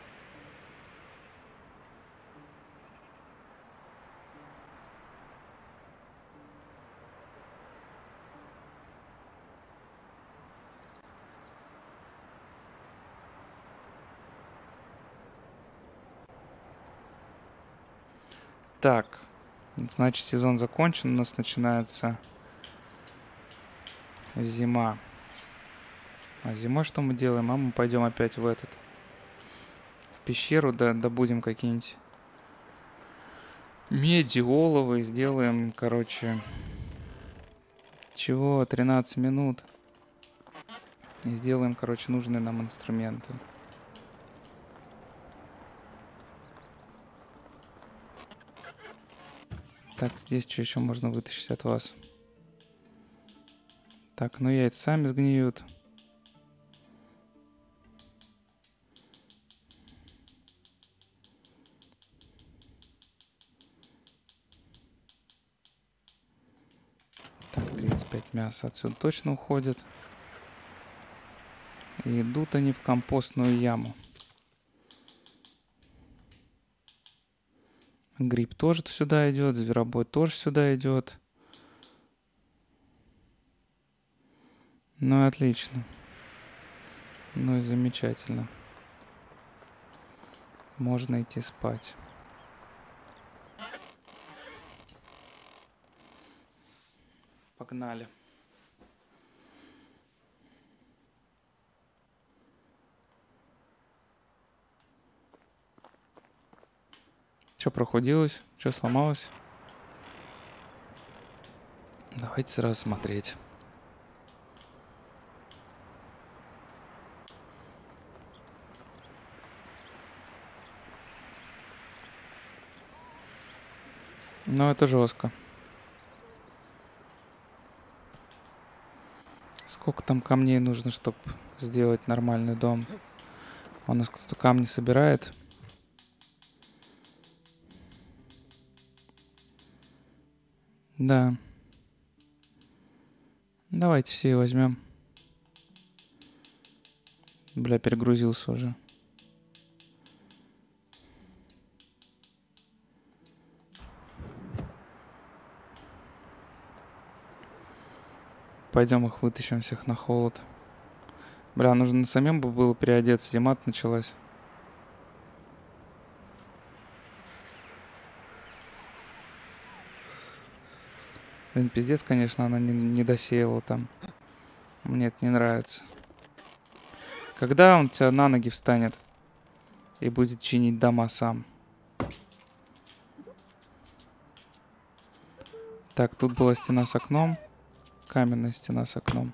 Так. Значит, сезон закончен. У нас начинается зима. А зимой что мы делаем? А мы пойдем опять в пещеру, да, добудем какие-нибудь меди, оловы, сделаем, короче, чего, 13 минут. И сделаем, короче, нужные нам инструменты. Так, здесь что еще можно вытащить от вас? Так, ну яйца сами сгниют. Так, 35 мяса отсюда точно уходит. И идут они в компостную яму. Гриб тоже сюда идет, зверобой тоже сюда идет. Ну и отлично. Ну и замечательно. Можно идти спать. Погнали. Что прохудилось? Что сломалось? Давайте сразу смотреть. Ну, это жестко. Сколько там камней нужно, чтобы сделать нормальный дом? У нас кто-то камни собирает. Да. Давайте все и возьмем. Бля, перегрузился уже. Пойдем их вытащим всех на холод. Бля, нужно самим бы было переодеться. Зима началась. Блин, пиздец, конечно, она не досеяла там. Мне это не нравится. Когда он тебя на ноги встанет и будет чинить дома сам? Так, тут была стена с окном. Каменная стена с окном.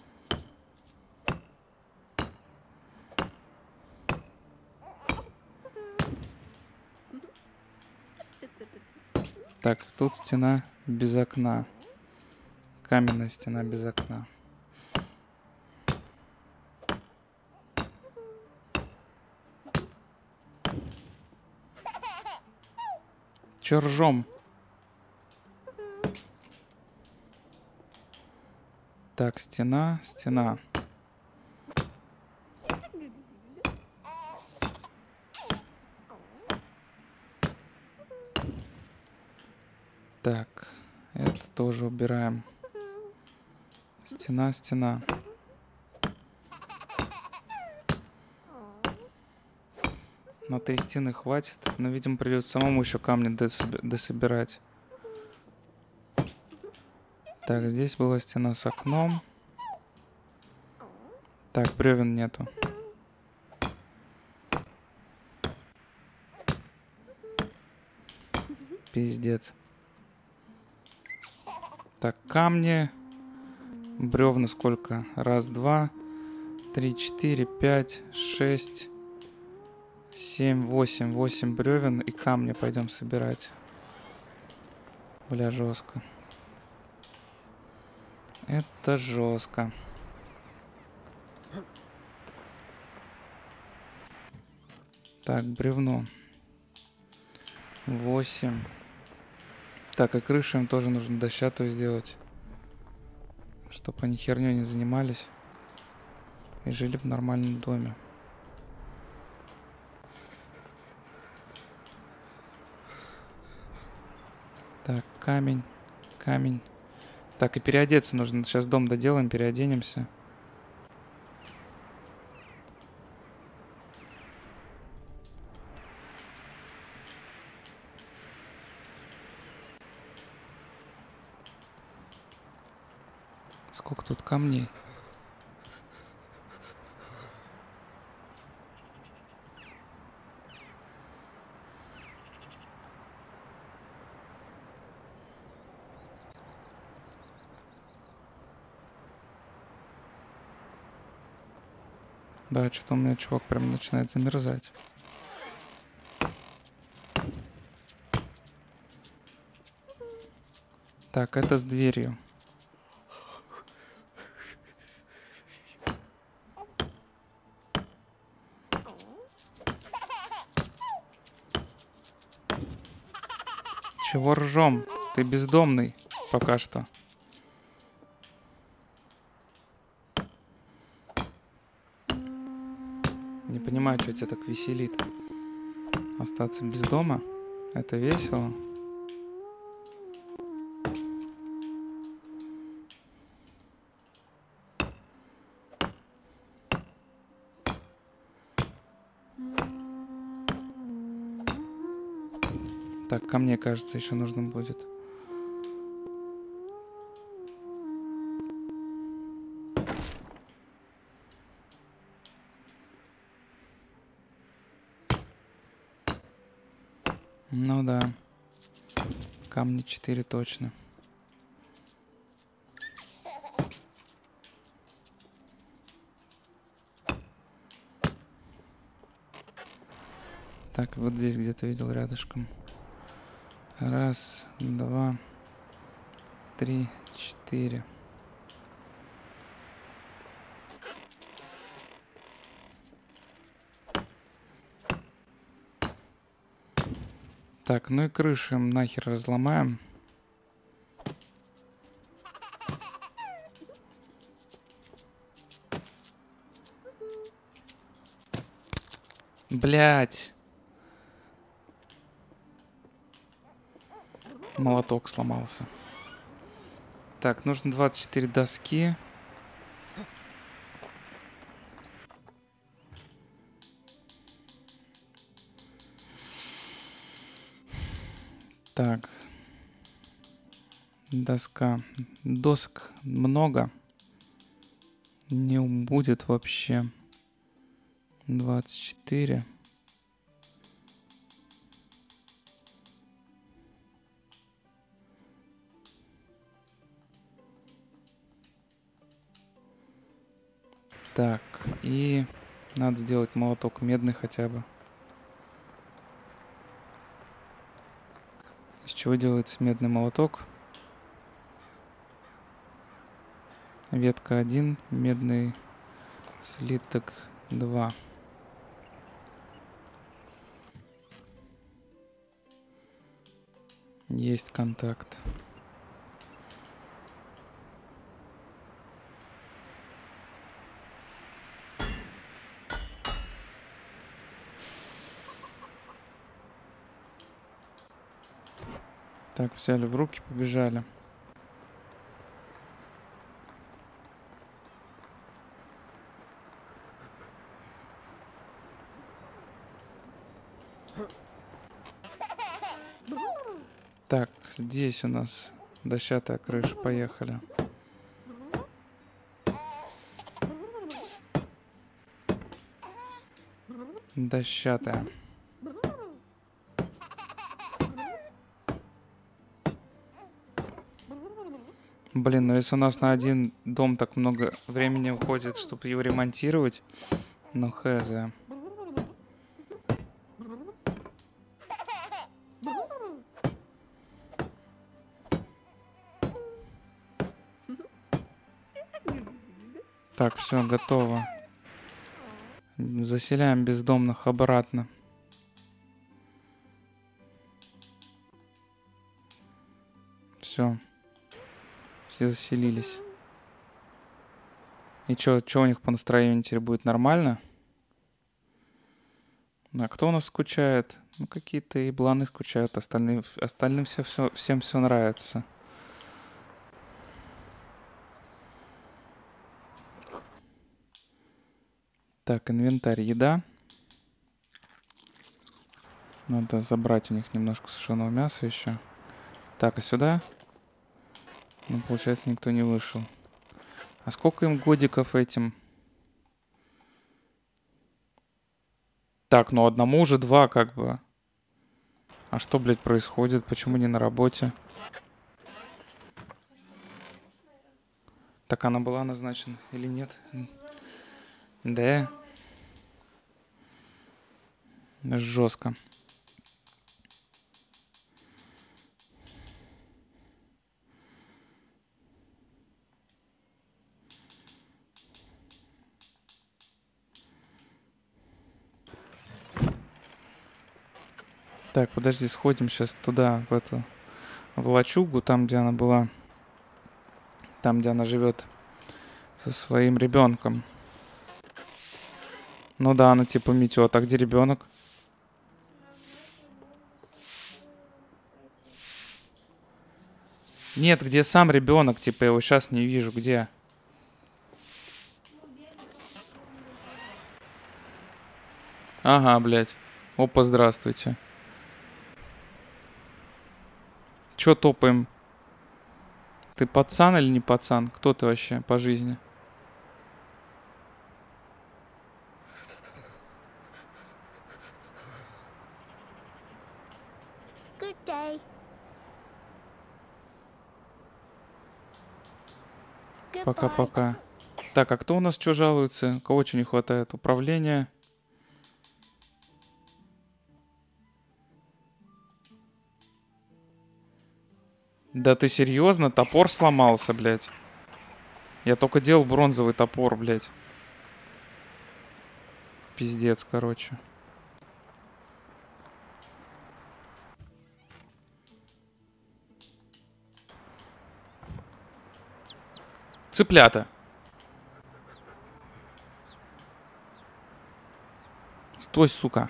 Так, тут стена без окна. Каменная стена без окна. Чё ржём? Так, стена, стена. Так, это тоже убираем. Стена, стена. На 3 стены хватит, но, видимо, придется самому еще камни дособирать. Так, здесь была стена с окном. Так, бревен нету. Пиздец. Так, камни. Бревна сколько? Раз, два, 3, 4, 5, 6, 7, 8. 8 бревен и камни пойдем собирать. Бля, жестко. Это жестко. Так, бревно. 8. Так, и крышу им тоже нужно дощатую сделать. Чтобы они херней не занимались. И жили в нормальном доме. Так, камень. Камень. Так, и переодеться нужно. Сейчас дом доделаем, переоденемся. Сколько тут камней? Да, что-то у меня чувак прям начинает замерзать. Так, это с дверью. Чего ржем? Ты бездомный пока что. Не понимаю, что тебя так веселит. Остаться без дома? Это весело? Так, ко мне, кажется, еще нужно будет. Ну да. Камни 4 точно. Так, вот здесь где-то видел рядышком. Раз, два, 3, 4. Так, ну и крышу им нахер разломаем. Блять. Молоток сломался. Так, нужно 24 доски. Так. Доска. Досок много. Не будет вообще. 24. Так, и надо сделать молоток медный хотя бы. Из чего делается медный молоток? Ветка 1, медный слиток 2. Есть контакт. Так, взяли в руки, побежали. Так, здесь у нас дощатая крыша, поехали. Дощатая. Блин, ну если у нас на один дом так много времени уходит, чтобы его ремонтировать, ну хз. Так, все, готово. Заселяем бездомных обратно. Все. Все заселились. И чё у них по настроению теперь будет нормально? А кто у нас скучает? Ну, какие-то ебланы скучают, остальным всем все нравится. Так, инвентарь, еда. Надо забрать у них немножко сушеного мяса еще. Так, а сюда? Ну, получается, никто не вышел. А сколько им годиков этим? Так, ну одному уже 2 как бы. А что, блядь, происходит? Почему не на работе? Так она была назначена или нет? Да. Жестко. Так, подожди, сходим сейчас туда, в лачугу, там, где она была. Там, где она живет со своим ребенком. Ну да, она типа метет. А где ребенок? Нет, где сам ребенок, типа, я его сейчас не вижу. Где? Ага, блядь. Опа, здравствуйте. Чё топаем? Ты пацан или не пацан? Кто ты вообще по жизни? Good day. Пока-пока. Так, а кто у нас что жалуется? Кого что не хватает? Управление. Да ты серьезно? Топор сломался, блядь. Я только делал бронзовый топор, блядь. Пиздец, короче. Цыплята. Стой, сука.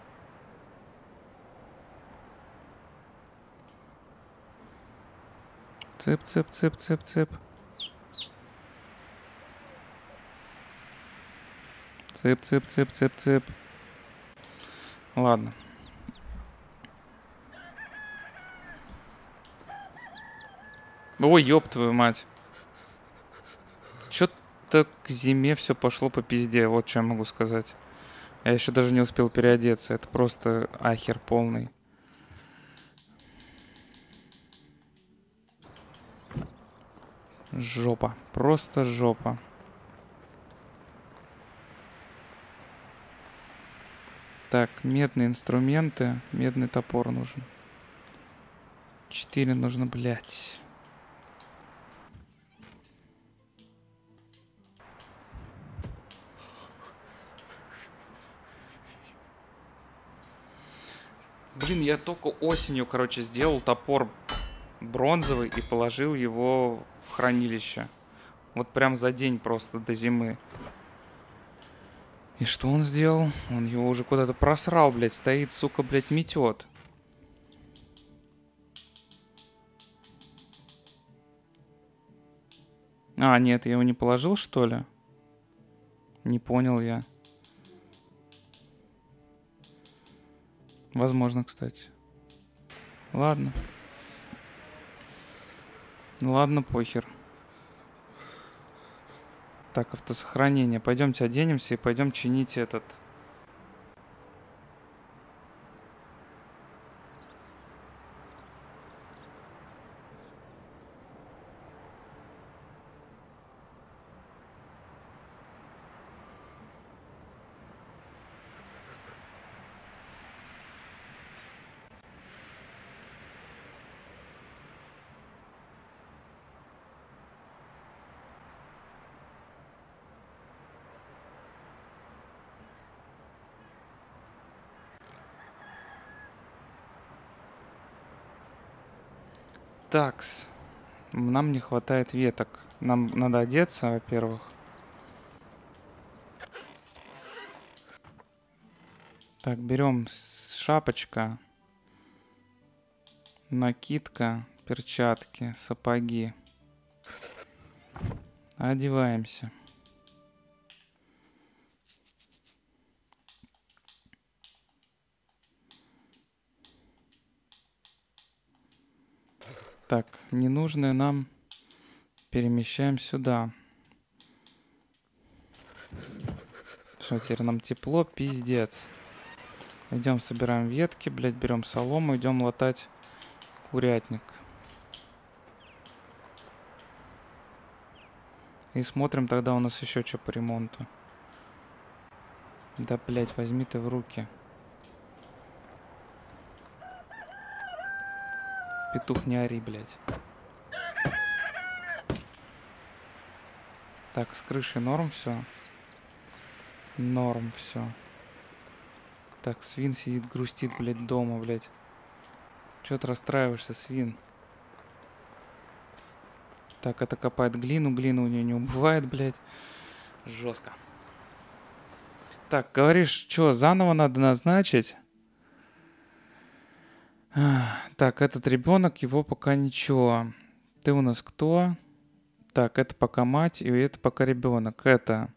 Цып, цып, цып, цып, цып. Цып, цып, цып, цып, цып. Ладно. Ой, ёб твою мать. Чё-то к зиме все пошло по пизде, вот что я могу сказать. Я еще даже не успел переодеться. Это просто ахер полный. Жопа. Просто жопа. Так, медные инструменты. Медный топор нужен. 4 нужно, блядь. Блин, я только осенью, короче, сделал топор бронзовый и положил его в хранилище. Вот прям за день просто до зимы. И что он сделал? Он его уже куда-то просрал, блядь. Стоит, сука, блядь, метет. А, нет, я его не положил, что ли? Не понял я. Возможно, кстати. Ладно. Ладно, похер. Так, автосохранение. Пойдемте оденемся и пойдем чинить этот Такс. Нам не хватает веток. Нам надо одеться, во-первых. Так, берем шапочка, накидка, перчатки, сапоги. Одеваемся. Так, ненужное нам перемещаем сюда. Все, теперь нам тепло, пиздец. Идем, собираем ветки, блядь, берем солому, идем латать курятник. И смотрим тогда у нас еще что по ремонту. Да, блядь, возьми ты в руки. Петух, не ори, блядь. Так, с крышей норм все. Норм все. Так, свин сидит, грустит, блядь, дома, блядь. Чё ты расстраиваешься, свин? Так, это копает глину. Глина у нее не убывает, блядь. Жестко. Так, говоришь, что, заново надо назначить? Так, этот ребенок, его пока ничего. Ты у нас кто? Так, это пока мать, и это пока ребенок. Это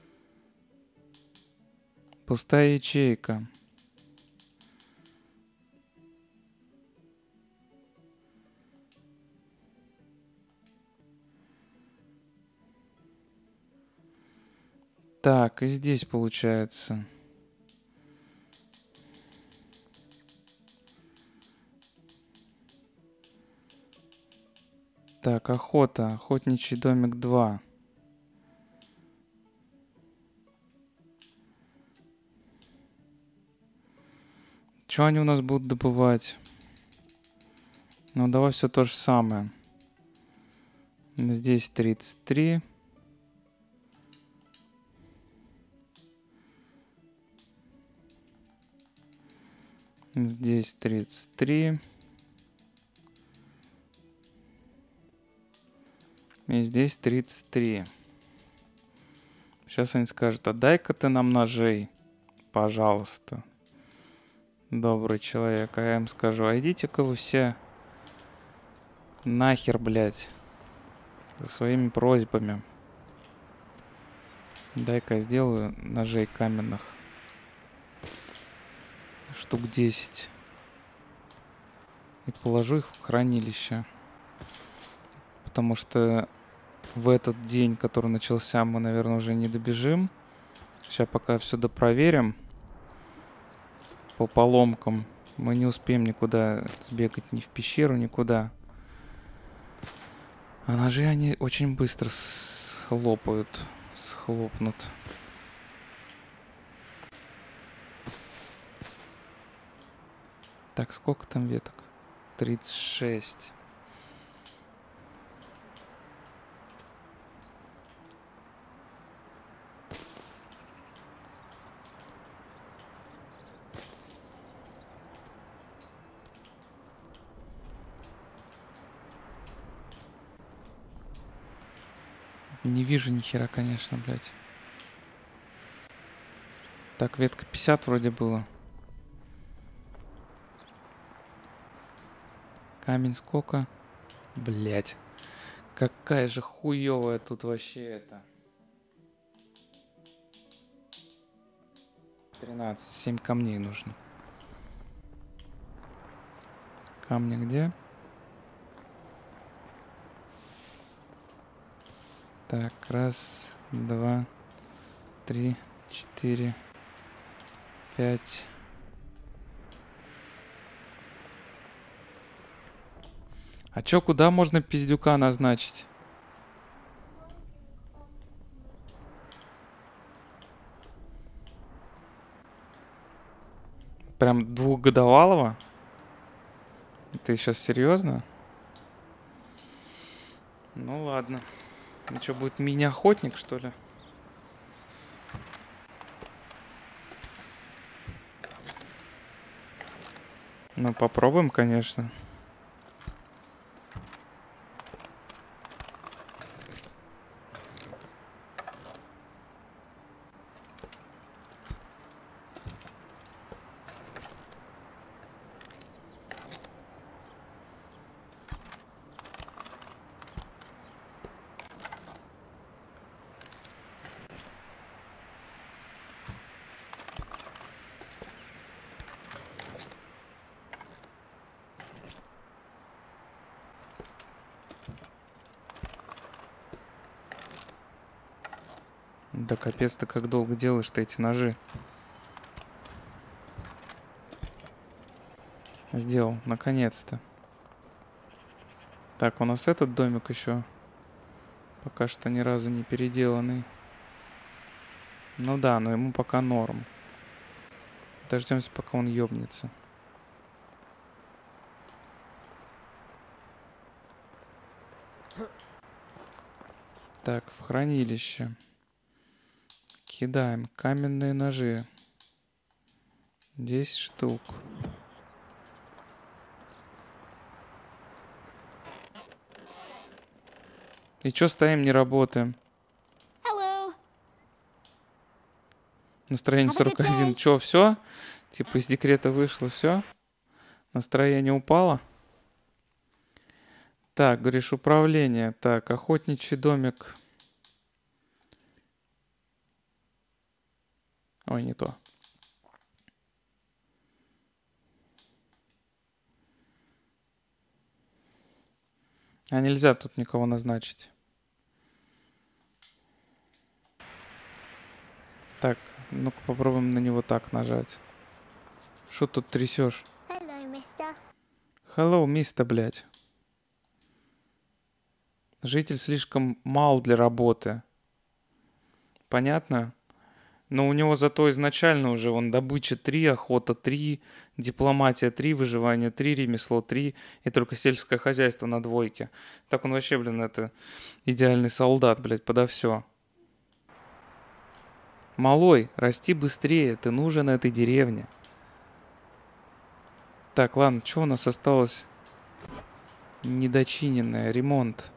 пустая ячейка. Так, и здесь получается. Так, охота. Охотничий домик 2. Что они у нас будут добывать? Ну, давай все то же самое. Здесь 33. Здесь 33. И здесь 33. Сейчас они скажут, а дай-ка ты нам ножей, пожалуйста. Добрый человек. А я им скажу, а идите-ка вы все нахер, блядь, за своими просьбами. Дай-ка я сделаю ножей каменных. Штук 10. И положу их в хранилище. Потому что в этот день, который начался, мы, наверное, уже не добежим. Сейчас пока все допроверим. По поломкам. Мы не успеем никуда сбегать, ни в пещеру, никуда. А ножи они очень быстро схлопнут. Так, сколько там веток? 36. Не вижу ни хера, конечно, блядь. Так, ветка 50 вроде было. Камень сколько? Блядь. Какая же хуёвая тут вообще это. 13. 7 камней нужно. Камни где? Так, раз, два, 3, 4, 5. А чё, куда можно пиздюка назначить? Прям двухгодовалого? Ты сейчас серьезно? Ну ладно. Ну что, будет мини-охотник, что ли? Ну, попробуем, конечно. Да капец, ты как долго делаешь-то эти ножи? Сделал, наконец-то. Так, у нас этот домик еще пока что ни разу не переделанный. Ну да, но ему пока норм. Дождемся, пока он ёбнется. Так, в хранилище. Кидаем каменные ножи. 10 штук. И чё стоим, не работаем? Hello. Настроение Have a good 41. day. Чё, все? Типа из декрета вышло, все? Настроение упало? Так, говоришь, управление. Так, охотничий домик. Ой, не то. А нельзя тут никого назначить. Так, ну-ка попробуем на него так нажать. Что тут трясешь? Hello, mister. Hello, мистер, блядь. Житель слишком мал для работы. Понятно? Но у него зато изначально уже вон добыча 3, охота 3, дипломатия 3, выживание 3, ремесло 3 и только сельское хозяйство на 2. Так он вообще, блин, это идеальный солдат, блядь, подо все. Малой, расти быстрее, ты нужен этой деревне. Так, ладно, что у нас осталось? Недочиненное, ремонт.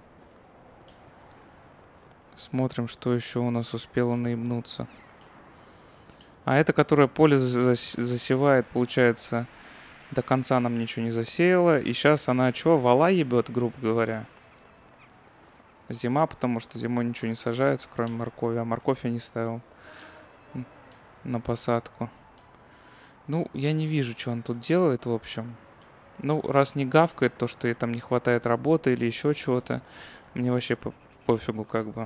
Смотрим, что еще у нас успело наебнуться. А это, которое поле засевает, получается, до конца нам ничего не засеяло. И сейчас она что, вала ебет, грубо говоря. Зима, потому что зимой ничего не сажается, кроме моркови. А морковь я не ставил на посадку. Ну, я не вижу, что он тут делает, в общем. Ну, раз не гавкает, то, что ей там не хватает работы или еще чего-то, мне вообще пофигу, как бы.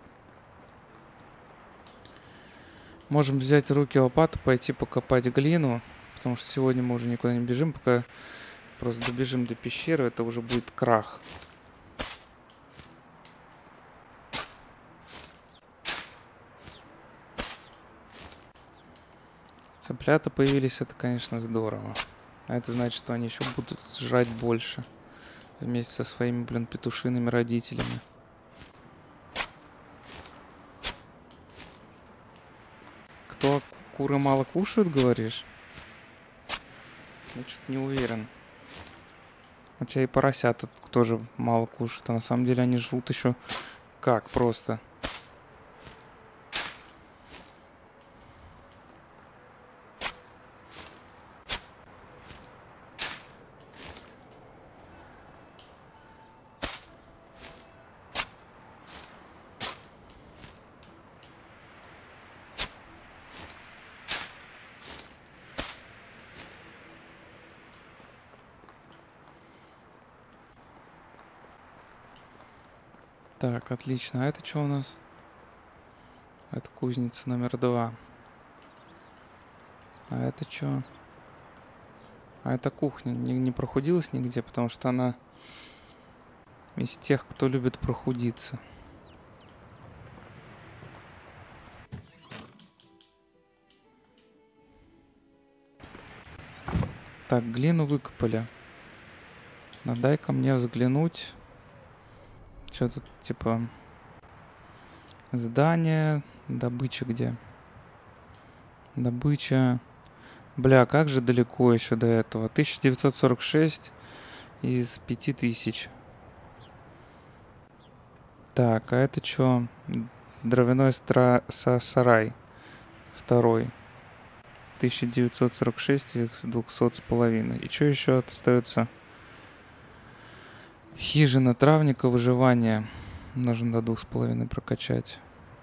Можем взять в руки лопату, пойти покопать глину, потому что сегодня мы уже никуда не бежим, пока просто добежим до пещеры, это уже будет крах. Цыплята появились, это, конечно, здорово. А это значит, что они еще будут жрать больше. Вместе со своими, блин, петушиными родителями. Кто куры мало кушают, говоришь? Я что-то не уверен. Хотя и поросята тоже мало кушают. А на самом деле они жрут еще как просто. Так, отлично. А это что у нас? Это кузница номер 2. А это что? А это кухня. Не прохудилась нигде, потому что она из тех, кто любит прохудиться. Так, глину выкопали. Дай-ка мне взглянуть. Что тут, типа, здание, добыча где? Добыча. Бля, как же далеко еще до этого? 1946 из 5000. Так, а это что? Дровяной сарай. Второй. 1946 из 200,5. И что еще остается? Хижина травника, выживания. Нужно до 2,5 прокачать.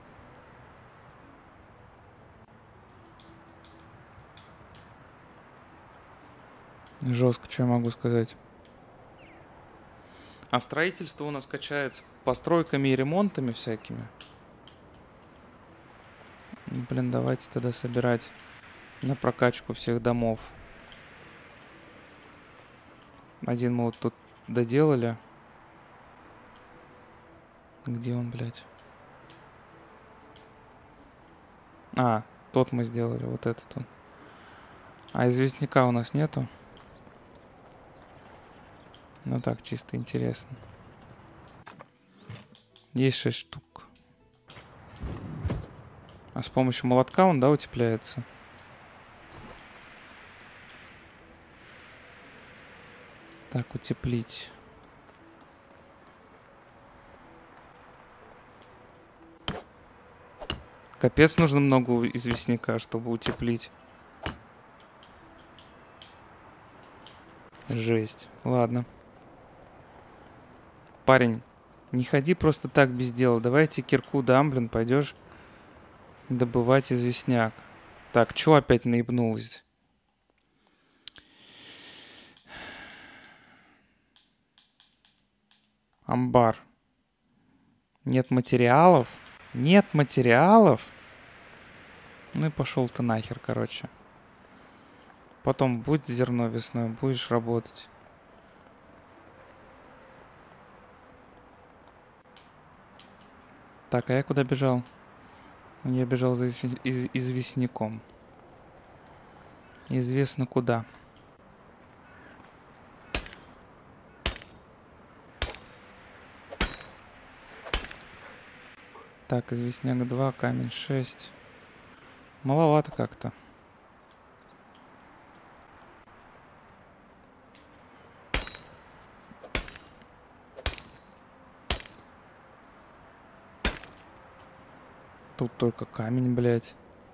Жестко, что я могу сказать. А строительство у нас качается постройками и ремонтами всякими. Ну, блин, давайте тогда собирать на прокачку всех домов. Один мы вот тут доделали. Где он, блядь? А, тот мы сделали, вот этот он. А известняка у нас нету? Ну так, чисто интересно. Есть 6 штук. А с помощью молотка он, да, утепляется? Так, утеплить. Капец, нужно много известняка, чтобы утеплить. Жесть. Ладно. Парень, не ходи просто так без дела. Давайте кирку дам, блин, пойдешь добывать известняк. Так, чё опять наебнулась? Амбар. Нет материалов? Нет материалов? Ну и пошел ты нахер, короче. Потом будет зерно весной, будешь работать. Так, а я куда бежал? Я бежал за известняком. Известно куда. Так, известняк 2, камень 6. Маловато как-то. Тут только камень, блядь.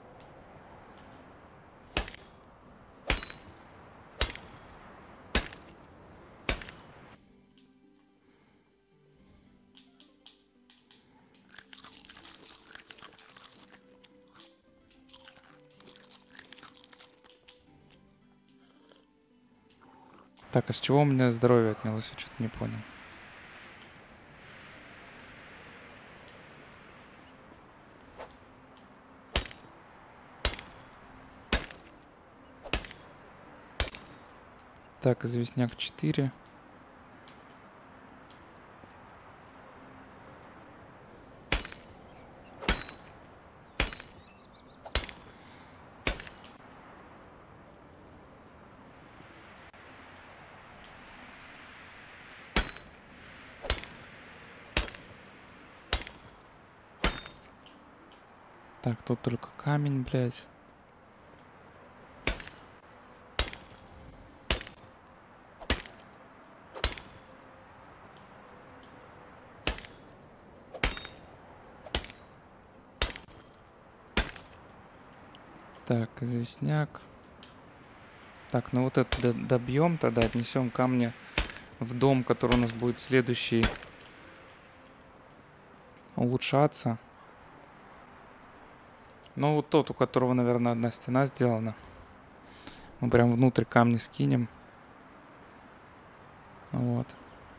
Так, а с чего у меня здоровье отнялось? Я что-то не понял. Так, известняк 4. Так, тут только камень, блядь. Так, известняк. Так, ну вот это добьем, тогда отнесем камни в дом, который у нас будет следующий улучшаться. Ну вот тот, у которого, наверное, одна стена сделана. Мы прям внутрь камни скинем. Вот.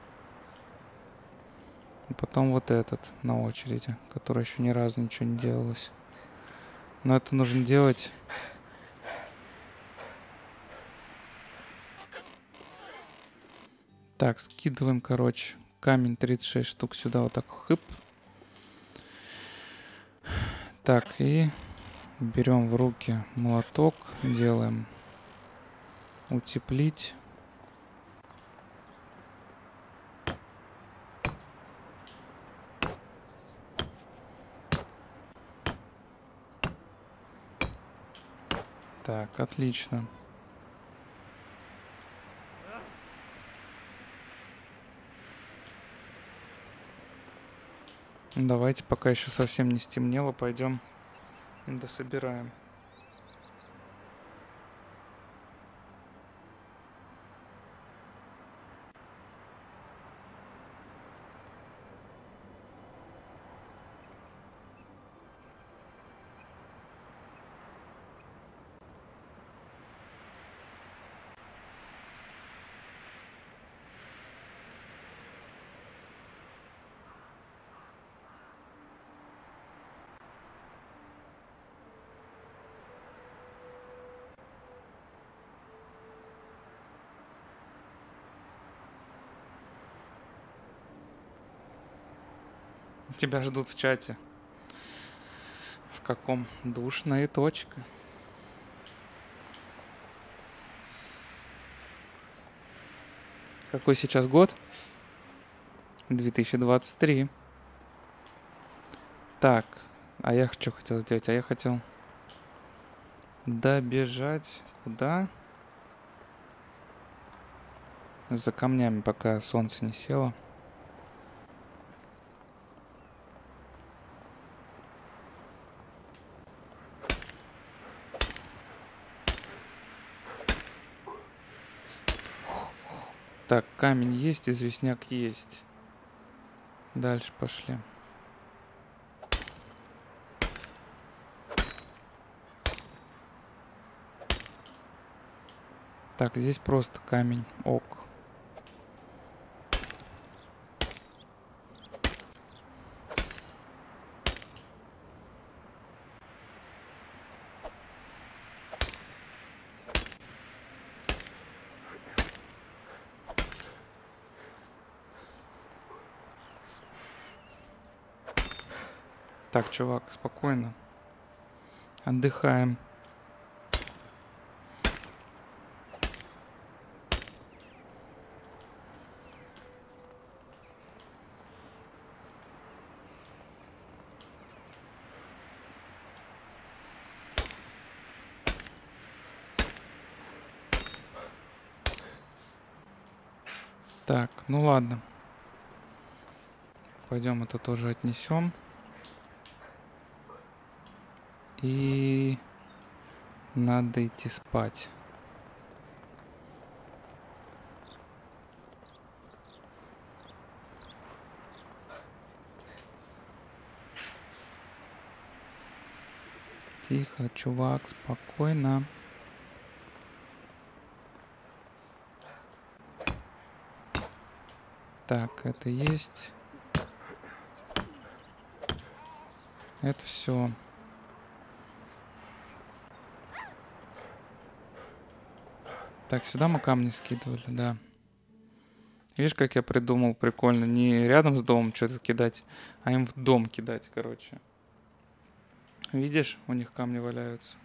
И потом вот этот на очереди, который еще ни разу ничего не делалось. Но это нужно делать... Так, скидываем, короче, камень 36 штук сюда вот так, хып. Так, и берем в руки молоток, делаем утеплить. Так, отлично. Давайте, пока еще совсем не стемнело, пойдем дособираем. Тебя ждут в чате. В каком? Душная точка. Какой сейчас год? 2023. Так, а я что хотел сделать? А я хотел добежать куда? За камнями, пока солнце не село. Так, камень есть, известняк есть. Дальше пошли. Так, здесь просто камень. Ок. Так, чувак, спокойно. Отдыхаем. Так, ну ладно. Пойдем это тоже отнесем. И надо идти спать. Тихо, чувак, спокойно. Так, это есть. Это все. Так, сюда мы камни скидывали, да. Видишь, как я придумал прикольно. Не рядом с домом что-то кидать, а им в дом кидать, короче. Видишь, у них камни валяются.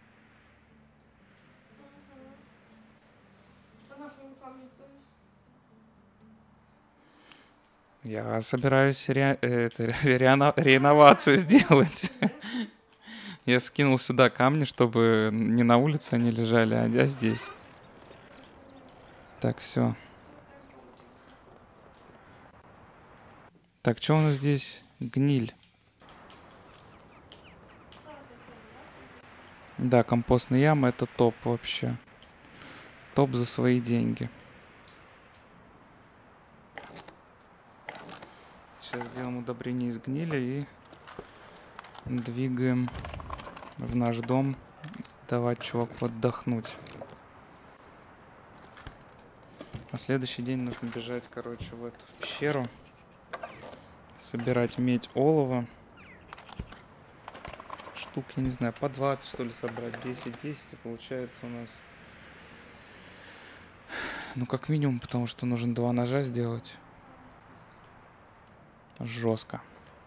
А нахрен камни в доме? Я собираюсь реновацию сделать. Я скинул сюда камни, чтобы не на улице они лежали, а здесь. Так, все. Так, что у нас здесь? Гниль. Да, компостная яма — это топ вообще. Топ за свои деньги. Сейчас сделаем удобрение из гнили и двигаем в наш дом. Давать чуваку отдохнуть. На следующий день нужно бежать, короче, в эту пещеру. Собирать медь, олово. Штук, я не знаю, по 20, что ли, собрать. 10-10, и получается у нас... Ну, как минимум, потому что нужно 2 ножа сделать. Жестко.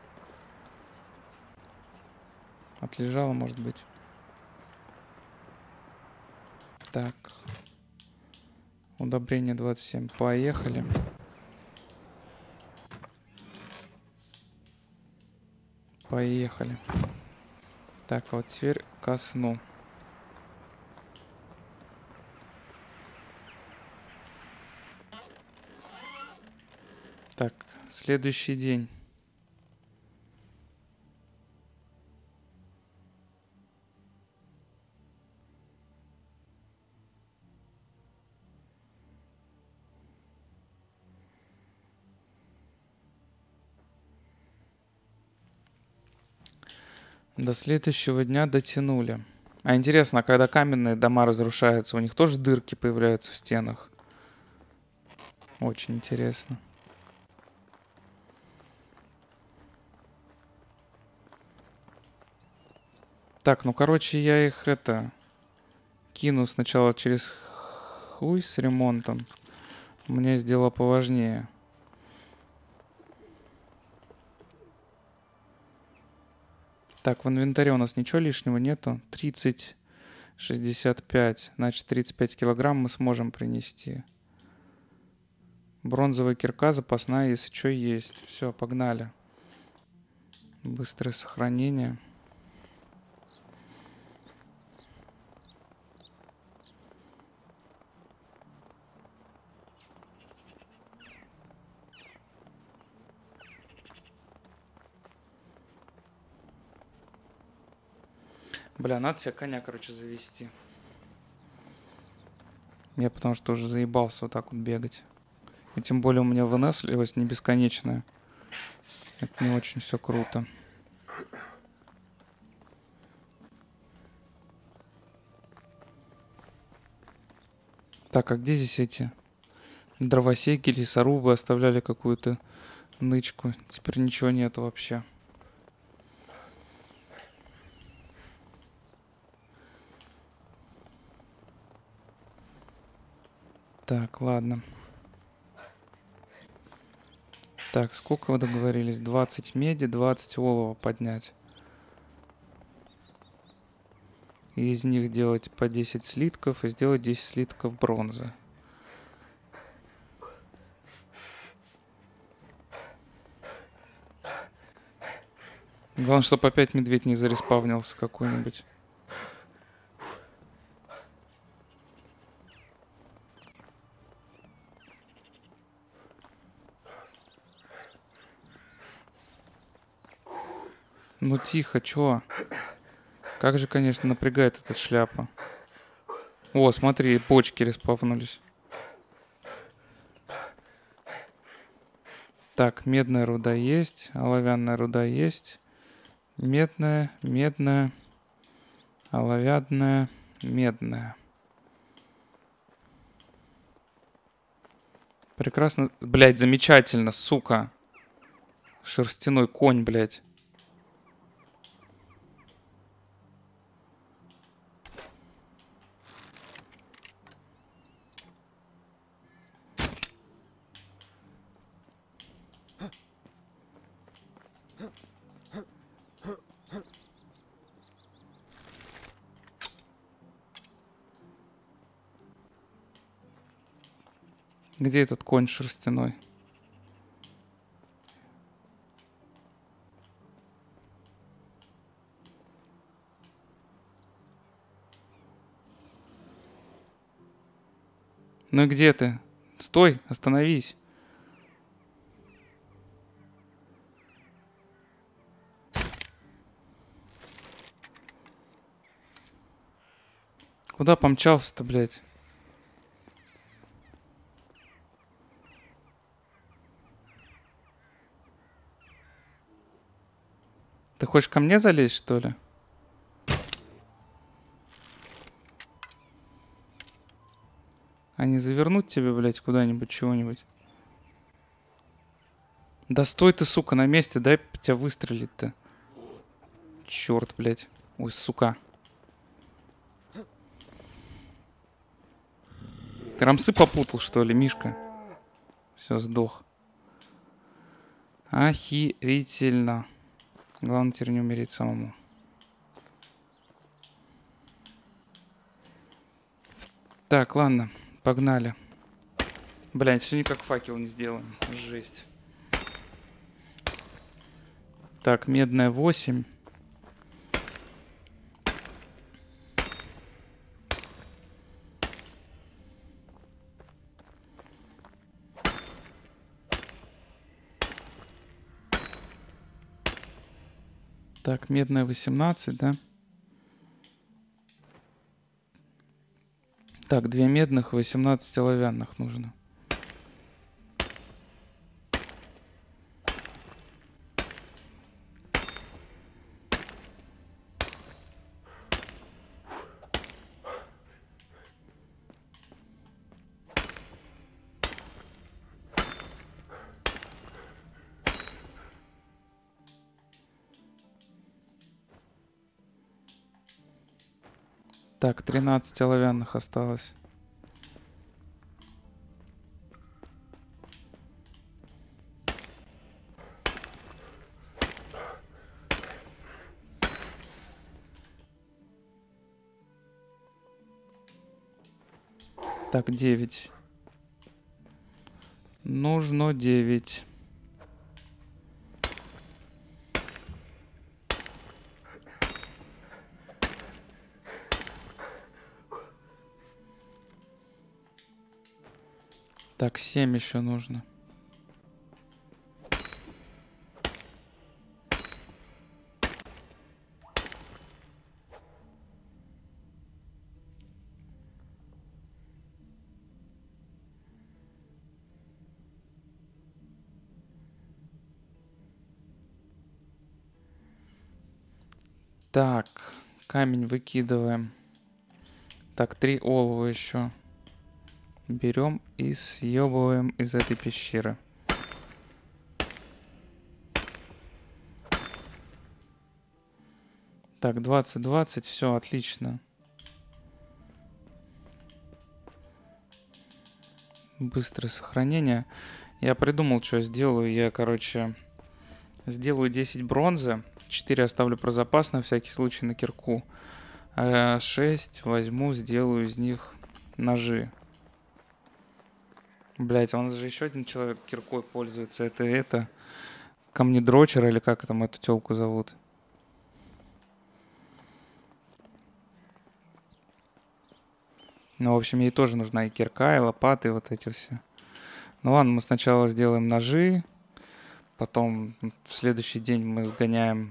Отлежало, может быть. Так. Удобрение 27. Поехали. Поехали. Так, а вот теперь ко сну. Так, следующий день. До следующего дня дотянули. А интересно, а когда каменные дома разрушаются, у них тоже дырки появляются в стенах? Очень интересно. Так, ну короче, я их кину сначала через хуй с ремонтом. Мне сделало поважнее. Так, в инвентаре у нас ничего лишнего нету. 30, 65. Значит, 35 килограмм мы сможем принести. Бронзовая кирка запасная, если что, есть. Все, погнали. Быстрое сохранение. Бля, надо себе коня, короче, завести. Я потому что уже заебался вот так вот бегать. И тем более у меня выносливость не бесконечная. Это не очень все круто. Так, а где здесь эти дровосеки, лесорубы оставляли какую-то нычку? Теперь ничего нету вообще. Так, ладно. Так, сколько вы договорились? 20 меди, 20 олова поднять. И из них делать по 10 слитков и сделать 10 слитков бронзы. Главное, чтобы опять медведь не зареспавнился какой-нибудь. Ну тихо, чё? Как же, конечно, напрягает эта шляпа. О, смотри, почки респавнулись. Так, медная руда есть, оловянная руда есть. Медная, медная, оловянная, медная. Прекрасно. Блядь, замечательно, сука. Шерстяной конь, блядь. Где этот конь шерстяной? Ну и где ты? Стой, остановись. Куда помчался-то, блядь? Ты хочешь ко мне залезть, что ли? А не завернуть тебе, блядь, куда-нибудь, чего-нибудь? Да стой ты, сука, на месте, дай тебя выстрелить-то. Черт, блядь. Ой, сука. Ты рамсы попутал, что ли, Мишка? Все, сдох. Охерительно. Главное теперь не умереть самому. Так, ладно, погнали. Блядь, все никак факел не сделаем. Жесть. Так, медная 8. Так, медная 18, да? Так, 2 медных, 18 оловянных нужно. Так, 13 оловянных осталось. Так, 9. Нужно 9. Так, 7 еще нужно. Так, камень выкидываем. Так, 3 олова еще. Берем и съебываем из этой пещеры. Так, 20, все, отлично. Быстрое сохранение. Я придумал, что сделаю. Я, короче, сделаю 10 бронзы. 4 оставлю про запас на всякий случай на кирку. А 6 возьму, сделаю из них ножи. Блять, он же еще один человек киркой пользуется. Это камнедрочер или как там эту телку зовут? Ну, в общем, ей тоже нужна и кирка, и лопаты, и вот эти все. Ну ладно, мы сначала сделаем ножи. Потом в следующий день мы сгоняем.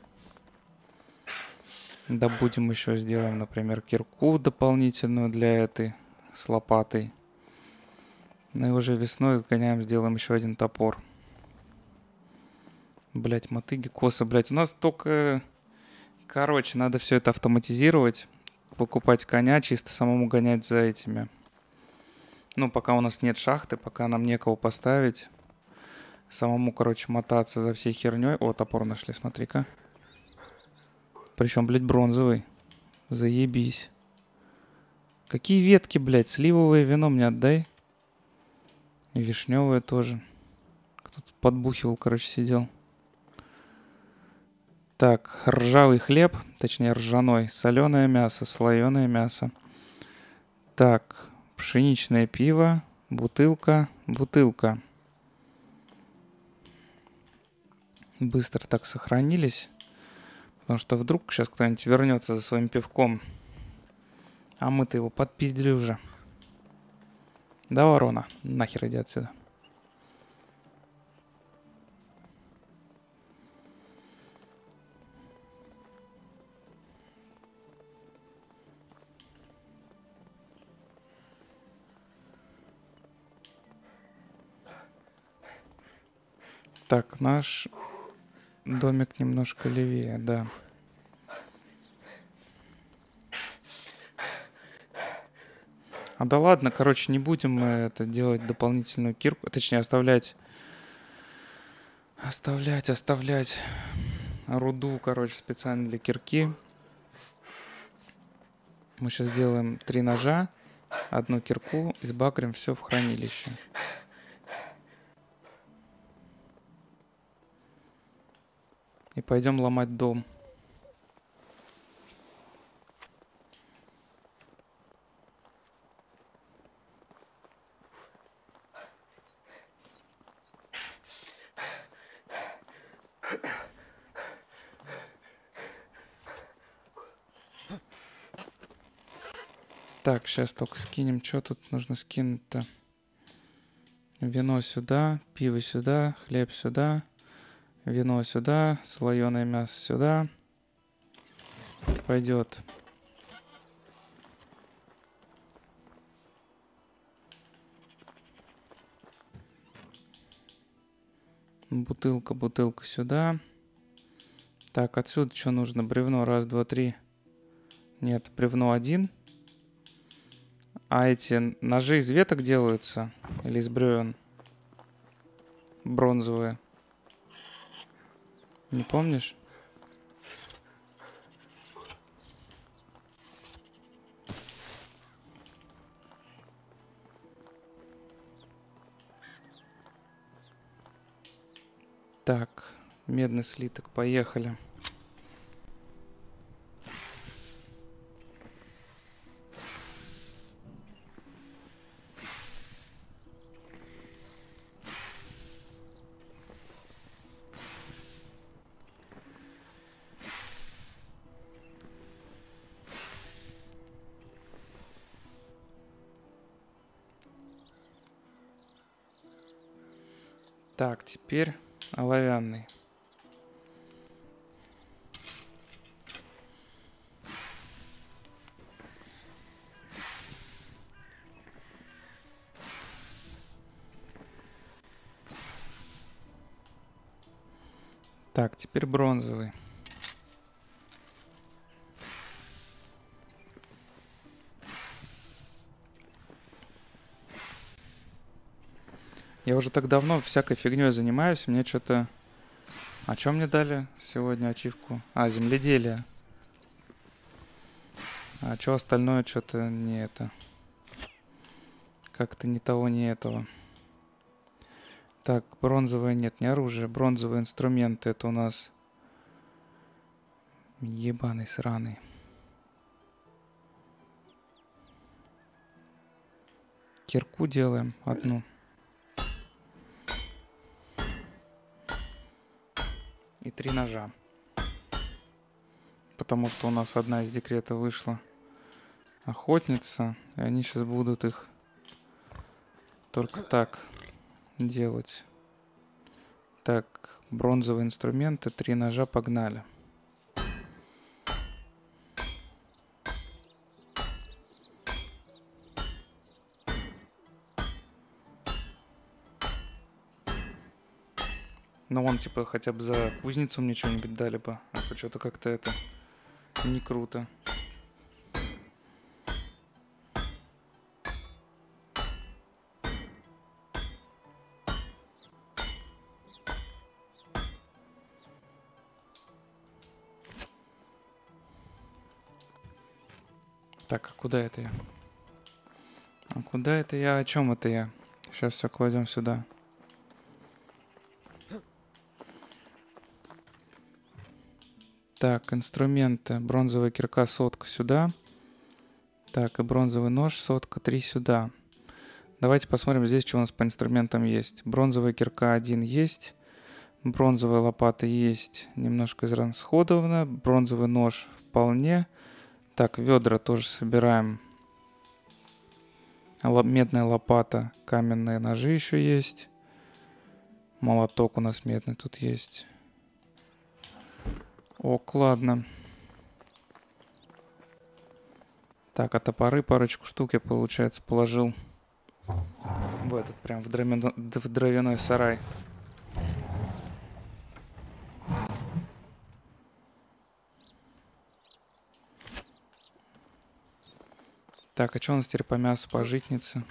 Добудем еще, сделаем, например, кирку дополнительную для этой с лопатой. Ну и уже весной сгоняем, сделаем еще один топор. Блять, мотыги, косы, блять. У нас только... Короче, надо все это автоматизировать. Покупать коня, чисто самому гонять за этими. Ну, пока у нас нет шахты, пока нам некого поставить. Самому, короче, мотаться за всей херней. О, топор нашли, смотри-ка. Причем, блядь, бронзовый. Заебись. Какие ветки, блядь? Сливовое вино мне отдай. И вишневое тоже. Кто-то подбухивал, короче, сидел. Так, ржавый хлеб, точнее ржаной. Соленое мясо, слоеное мясо. Так, пшеничное пиво, бутылка. Быстро так сохранились. Потому что вдруг сейчас кто-нибудь вернется за своим пивком. А мы-то его подпиздили уже. Да, ворона, нахер иди отсюда. Так, наш домик немножко левее, да. А да ладно, короче, не будем мы это делать дополнительную кирку. Точнее, оставлять руду, короче, специально для кирки. Мы сейчас сделаем 3 ножа, 1 кирку, избакрим все в хранилище. И пойдем ломать дом. Так, сейчас только скинем. Что тут нужно скинуть-то? Вино сюда, пиво сюда, хлеб сюда, вино сюда, слоеное мясо сюда. Пойдет. Бутылка сюда. Так, отсюда что нужно? Бревно, 1, 2, 3. Нет, бревно 1. А эти ножи из веток делаются? Или из бревен? Бронзовые. Не помнишь? Так, медный слиток, поехали. Так, теперь оловянный. Так, теперь бронзовый. Я уже так давно всякой фигней занимаюсь, мне что-то... А что мне дали сегодня ачивку? А, земледелие. А что остальное, что-то не это. Как-то ни того, ни этого. Так, бронзовое нет, не оружие. Бронзовые инструменты. Это у нас... Ебаный сраный. Кирку делаем одну. И 3 ножа. Потому что у нас одна из декрета вышла охотница. И они сейчас будут их только так делать. Так, бронзовые инструменты, 3 ножа, погнали. Ну, вон, типа, хотя бы за кузницу мне что-нибудь дали бы. А то что-то как-то это не круто. Так, а куда это я? А куда это я? О чем это я? Сейчас все кладем сюда. Так, инструменты. Бронзовая кирка, сотка сюда. Так, и бронзовый нож, сотка, 3 сюда. Давайте посмотрим здесь, что у нас по инструментам есть. Бронзовая кирка 1 есть. Бронзовая лопата есть. Немножко израсходована. Бронзовый нож вполне. Так, ведра тоже собираем. Медная лопата, каменные ножи еще есть. Молоток у нас медный тут есть. Ок, ладно. Так, а топоры парочку штук я, получается, положил в этот, прям в дровяной сарай. Так, а что у нас теперь по мясу, по житнице?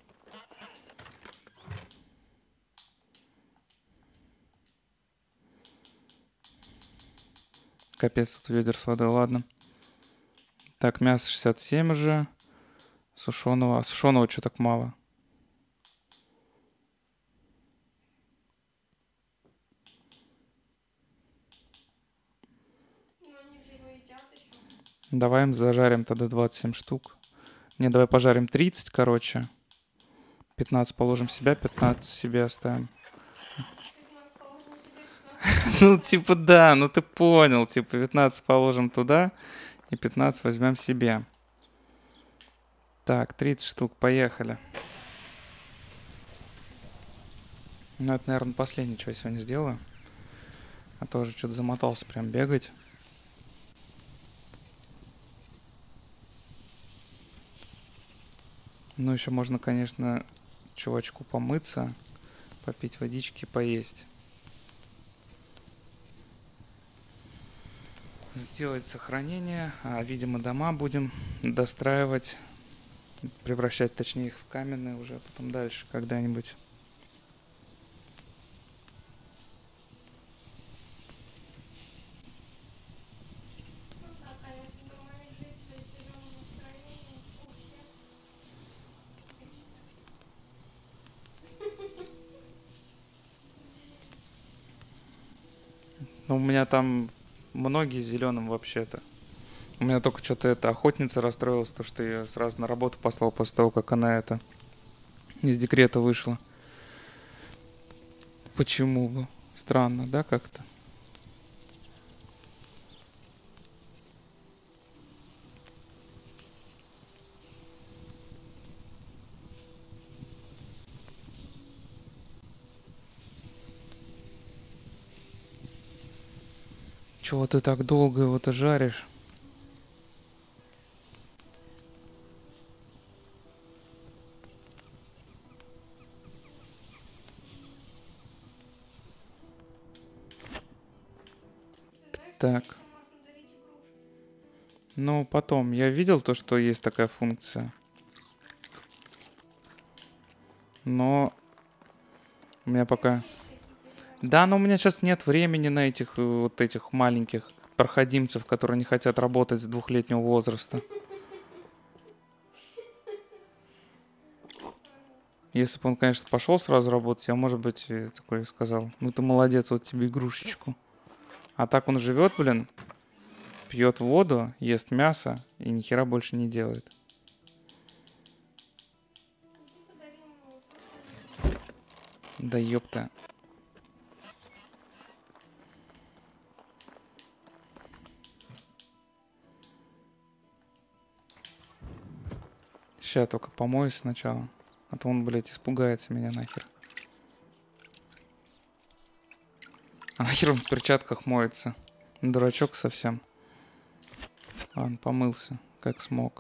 Капец, тут ведер с водой, ладно. Так, мясо 67 уже. Сушеного. А сушеного что так мало? Ну, они же его едят еще. Давай им зажарим тогда 27 штук. Не, давай пожарим 30, короче. 15 положим себя, 15 себе оставим. 15 положим себе, 15. Ну, типа, да, ну ты понял. Типа, 15 положим туда и 15 возьмем себе. Так, 30 штук, поехали. Ну, это, наверное, последнее, что я сегодня сделаю. А то уже что-то замотался прям бегать. Ну, еще можно, конечно, чувачку помыться, попить водички, поесть. Сделать сохранение. А, видимо, дома будем достраивать, превращать, точнее, их в каменные уже потом дальше когда-нибудь. Ну да, конечно, домами жить в зеленом настроении у всех. Ну, у меня там многие зеленым вообще-то. У меня только что-то эта охотница расстроилась, то что я сразу на работу послал после того, как она это из декрета вышла. Почему бы? Странно, да, как-то? Чего ты так долго его-то жаришь? Так. Можно дарить игрушки. Ну, потом. Я видел то, что есть такая функция. Но у меня пока... Да, но у меня сейчас нет времени на этих вот этих маленьких проходимцев, которые не хотят работать с 2-летнего возраста. Если бы он, конечно, пошел сразу работать, я, может быть, и такой сказал: ну ты молодец, вот тебе игрушечку. А так он живет, блин, пьет воду, ест мясо и ни хера больше не делает. Ты подарил ему просто... Да ёпта. Сейчас только помоюсь сначала. А то он, блядь, испугается меня нахер. А нахер он в перчатках моется? Дурачок совсем. Ладно, помылся, как смог.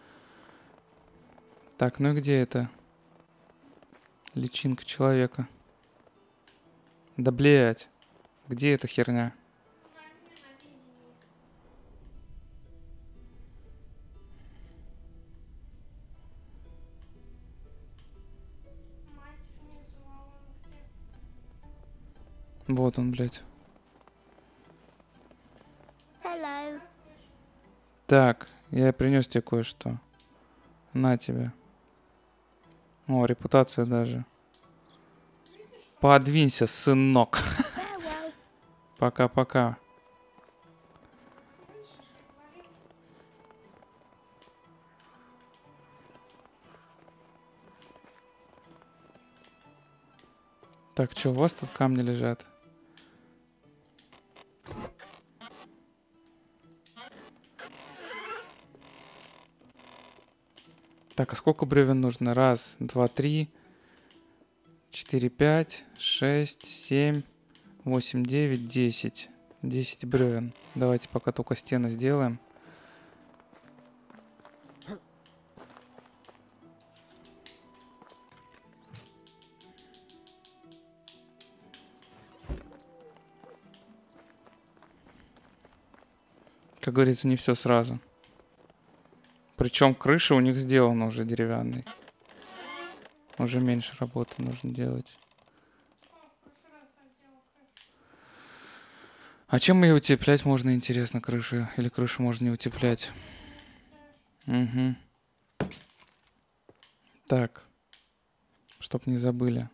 Так, ну и где это? Личинка человека. Да блядь. Где эта херня? Мать внизу, а он где? Вот он, блядь. Hello. Так, я принес тебе кое-что. На тебе. О, репутация даже. Подвинься, сынок. Farewell. Пока-пока. Так, что, у вас тут камни лежат? Так, а сколько бревен нужно? Раз, два, три, 4, 5, 6, 7, 8, 9, 10. 10 бревен. Давайте пока только стены сделаем. Как говорится, не все сразу. Причем крыша у них сделана уже деревянной. Уже меньше работы нужно делать. А чем ее утеплять можно, интересно, крышу? Или крышу можно не утеплять? Угу. Так. Чтоб не забыли.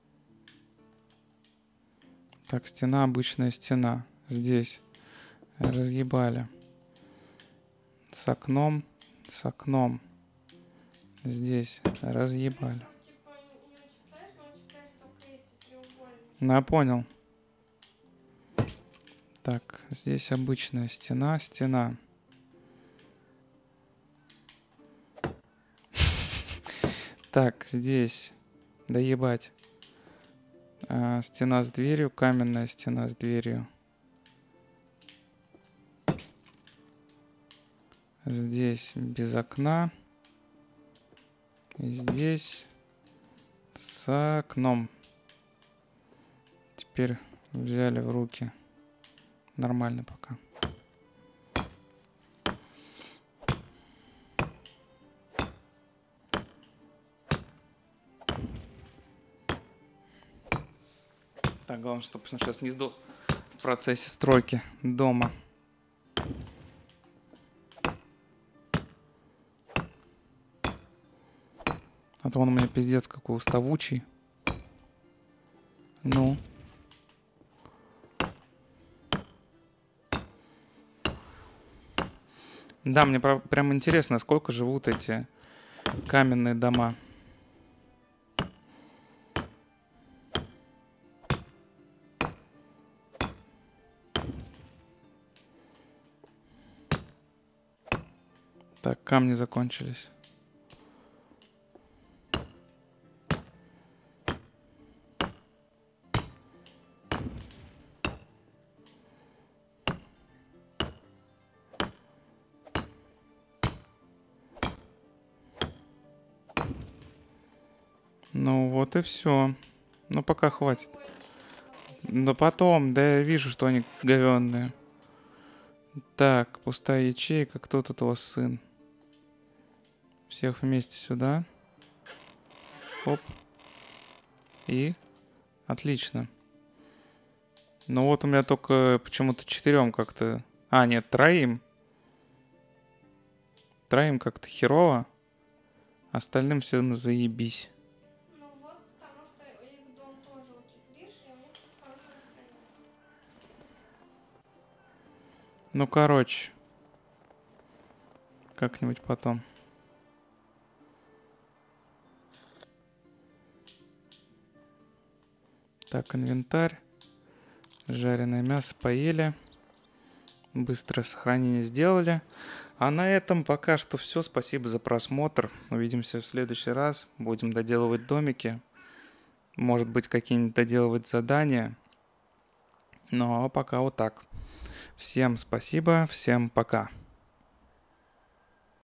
Так, стена, обычная стена. Здесь. Разъебали. С окном. С окном. Здесь. Разъебали. Типа не утепляешь, но утепляешь только эти треугольники. Ну, я понял. Так, здесь обычная стена, стена. Так, здесь. Да ебать. Стена с дверью, каменная стена с дверью. Здесь без окна. И здесь с окном. Теперь взяли в руки. Нормально пока. Так, главное, чтобы он сейчас не сдох в процессе стройки дома. А то он у меня пиздец какой уставучий. Ну. Да, мне прям интересно, сколько живут эти каменные дома. Так, камни закончились. Ну вот и все. Ну пока хватит. Но потом, да я вижу, что они говенные. Так, пустая ячейка. Кто тут у вас сын? Всех вместе сюда. Оп. И? Отлично. Ну вот у меня только почему-то 4 как-то... А, нет, 3. 3 как-то херово. Остальным всем заебись. Ну вот, потому что их дом тоже утеплишь, и у них хорошее настроение. Ну, короче. Как-нибудь потом. Так, инвентарь. Жареное мясо поели. Быстрое сохранение сделали. А на этом пока что все. Спасибо за просмотр. Увидимся в следующий раз. Будем доделывать домики. Может быть, какие-нибудь доделывать задания. Ну, а пока вот так. Всем спасибо, всем пока.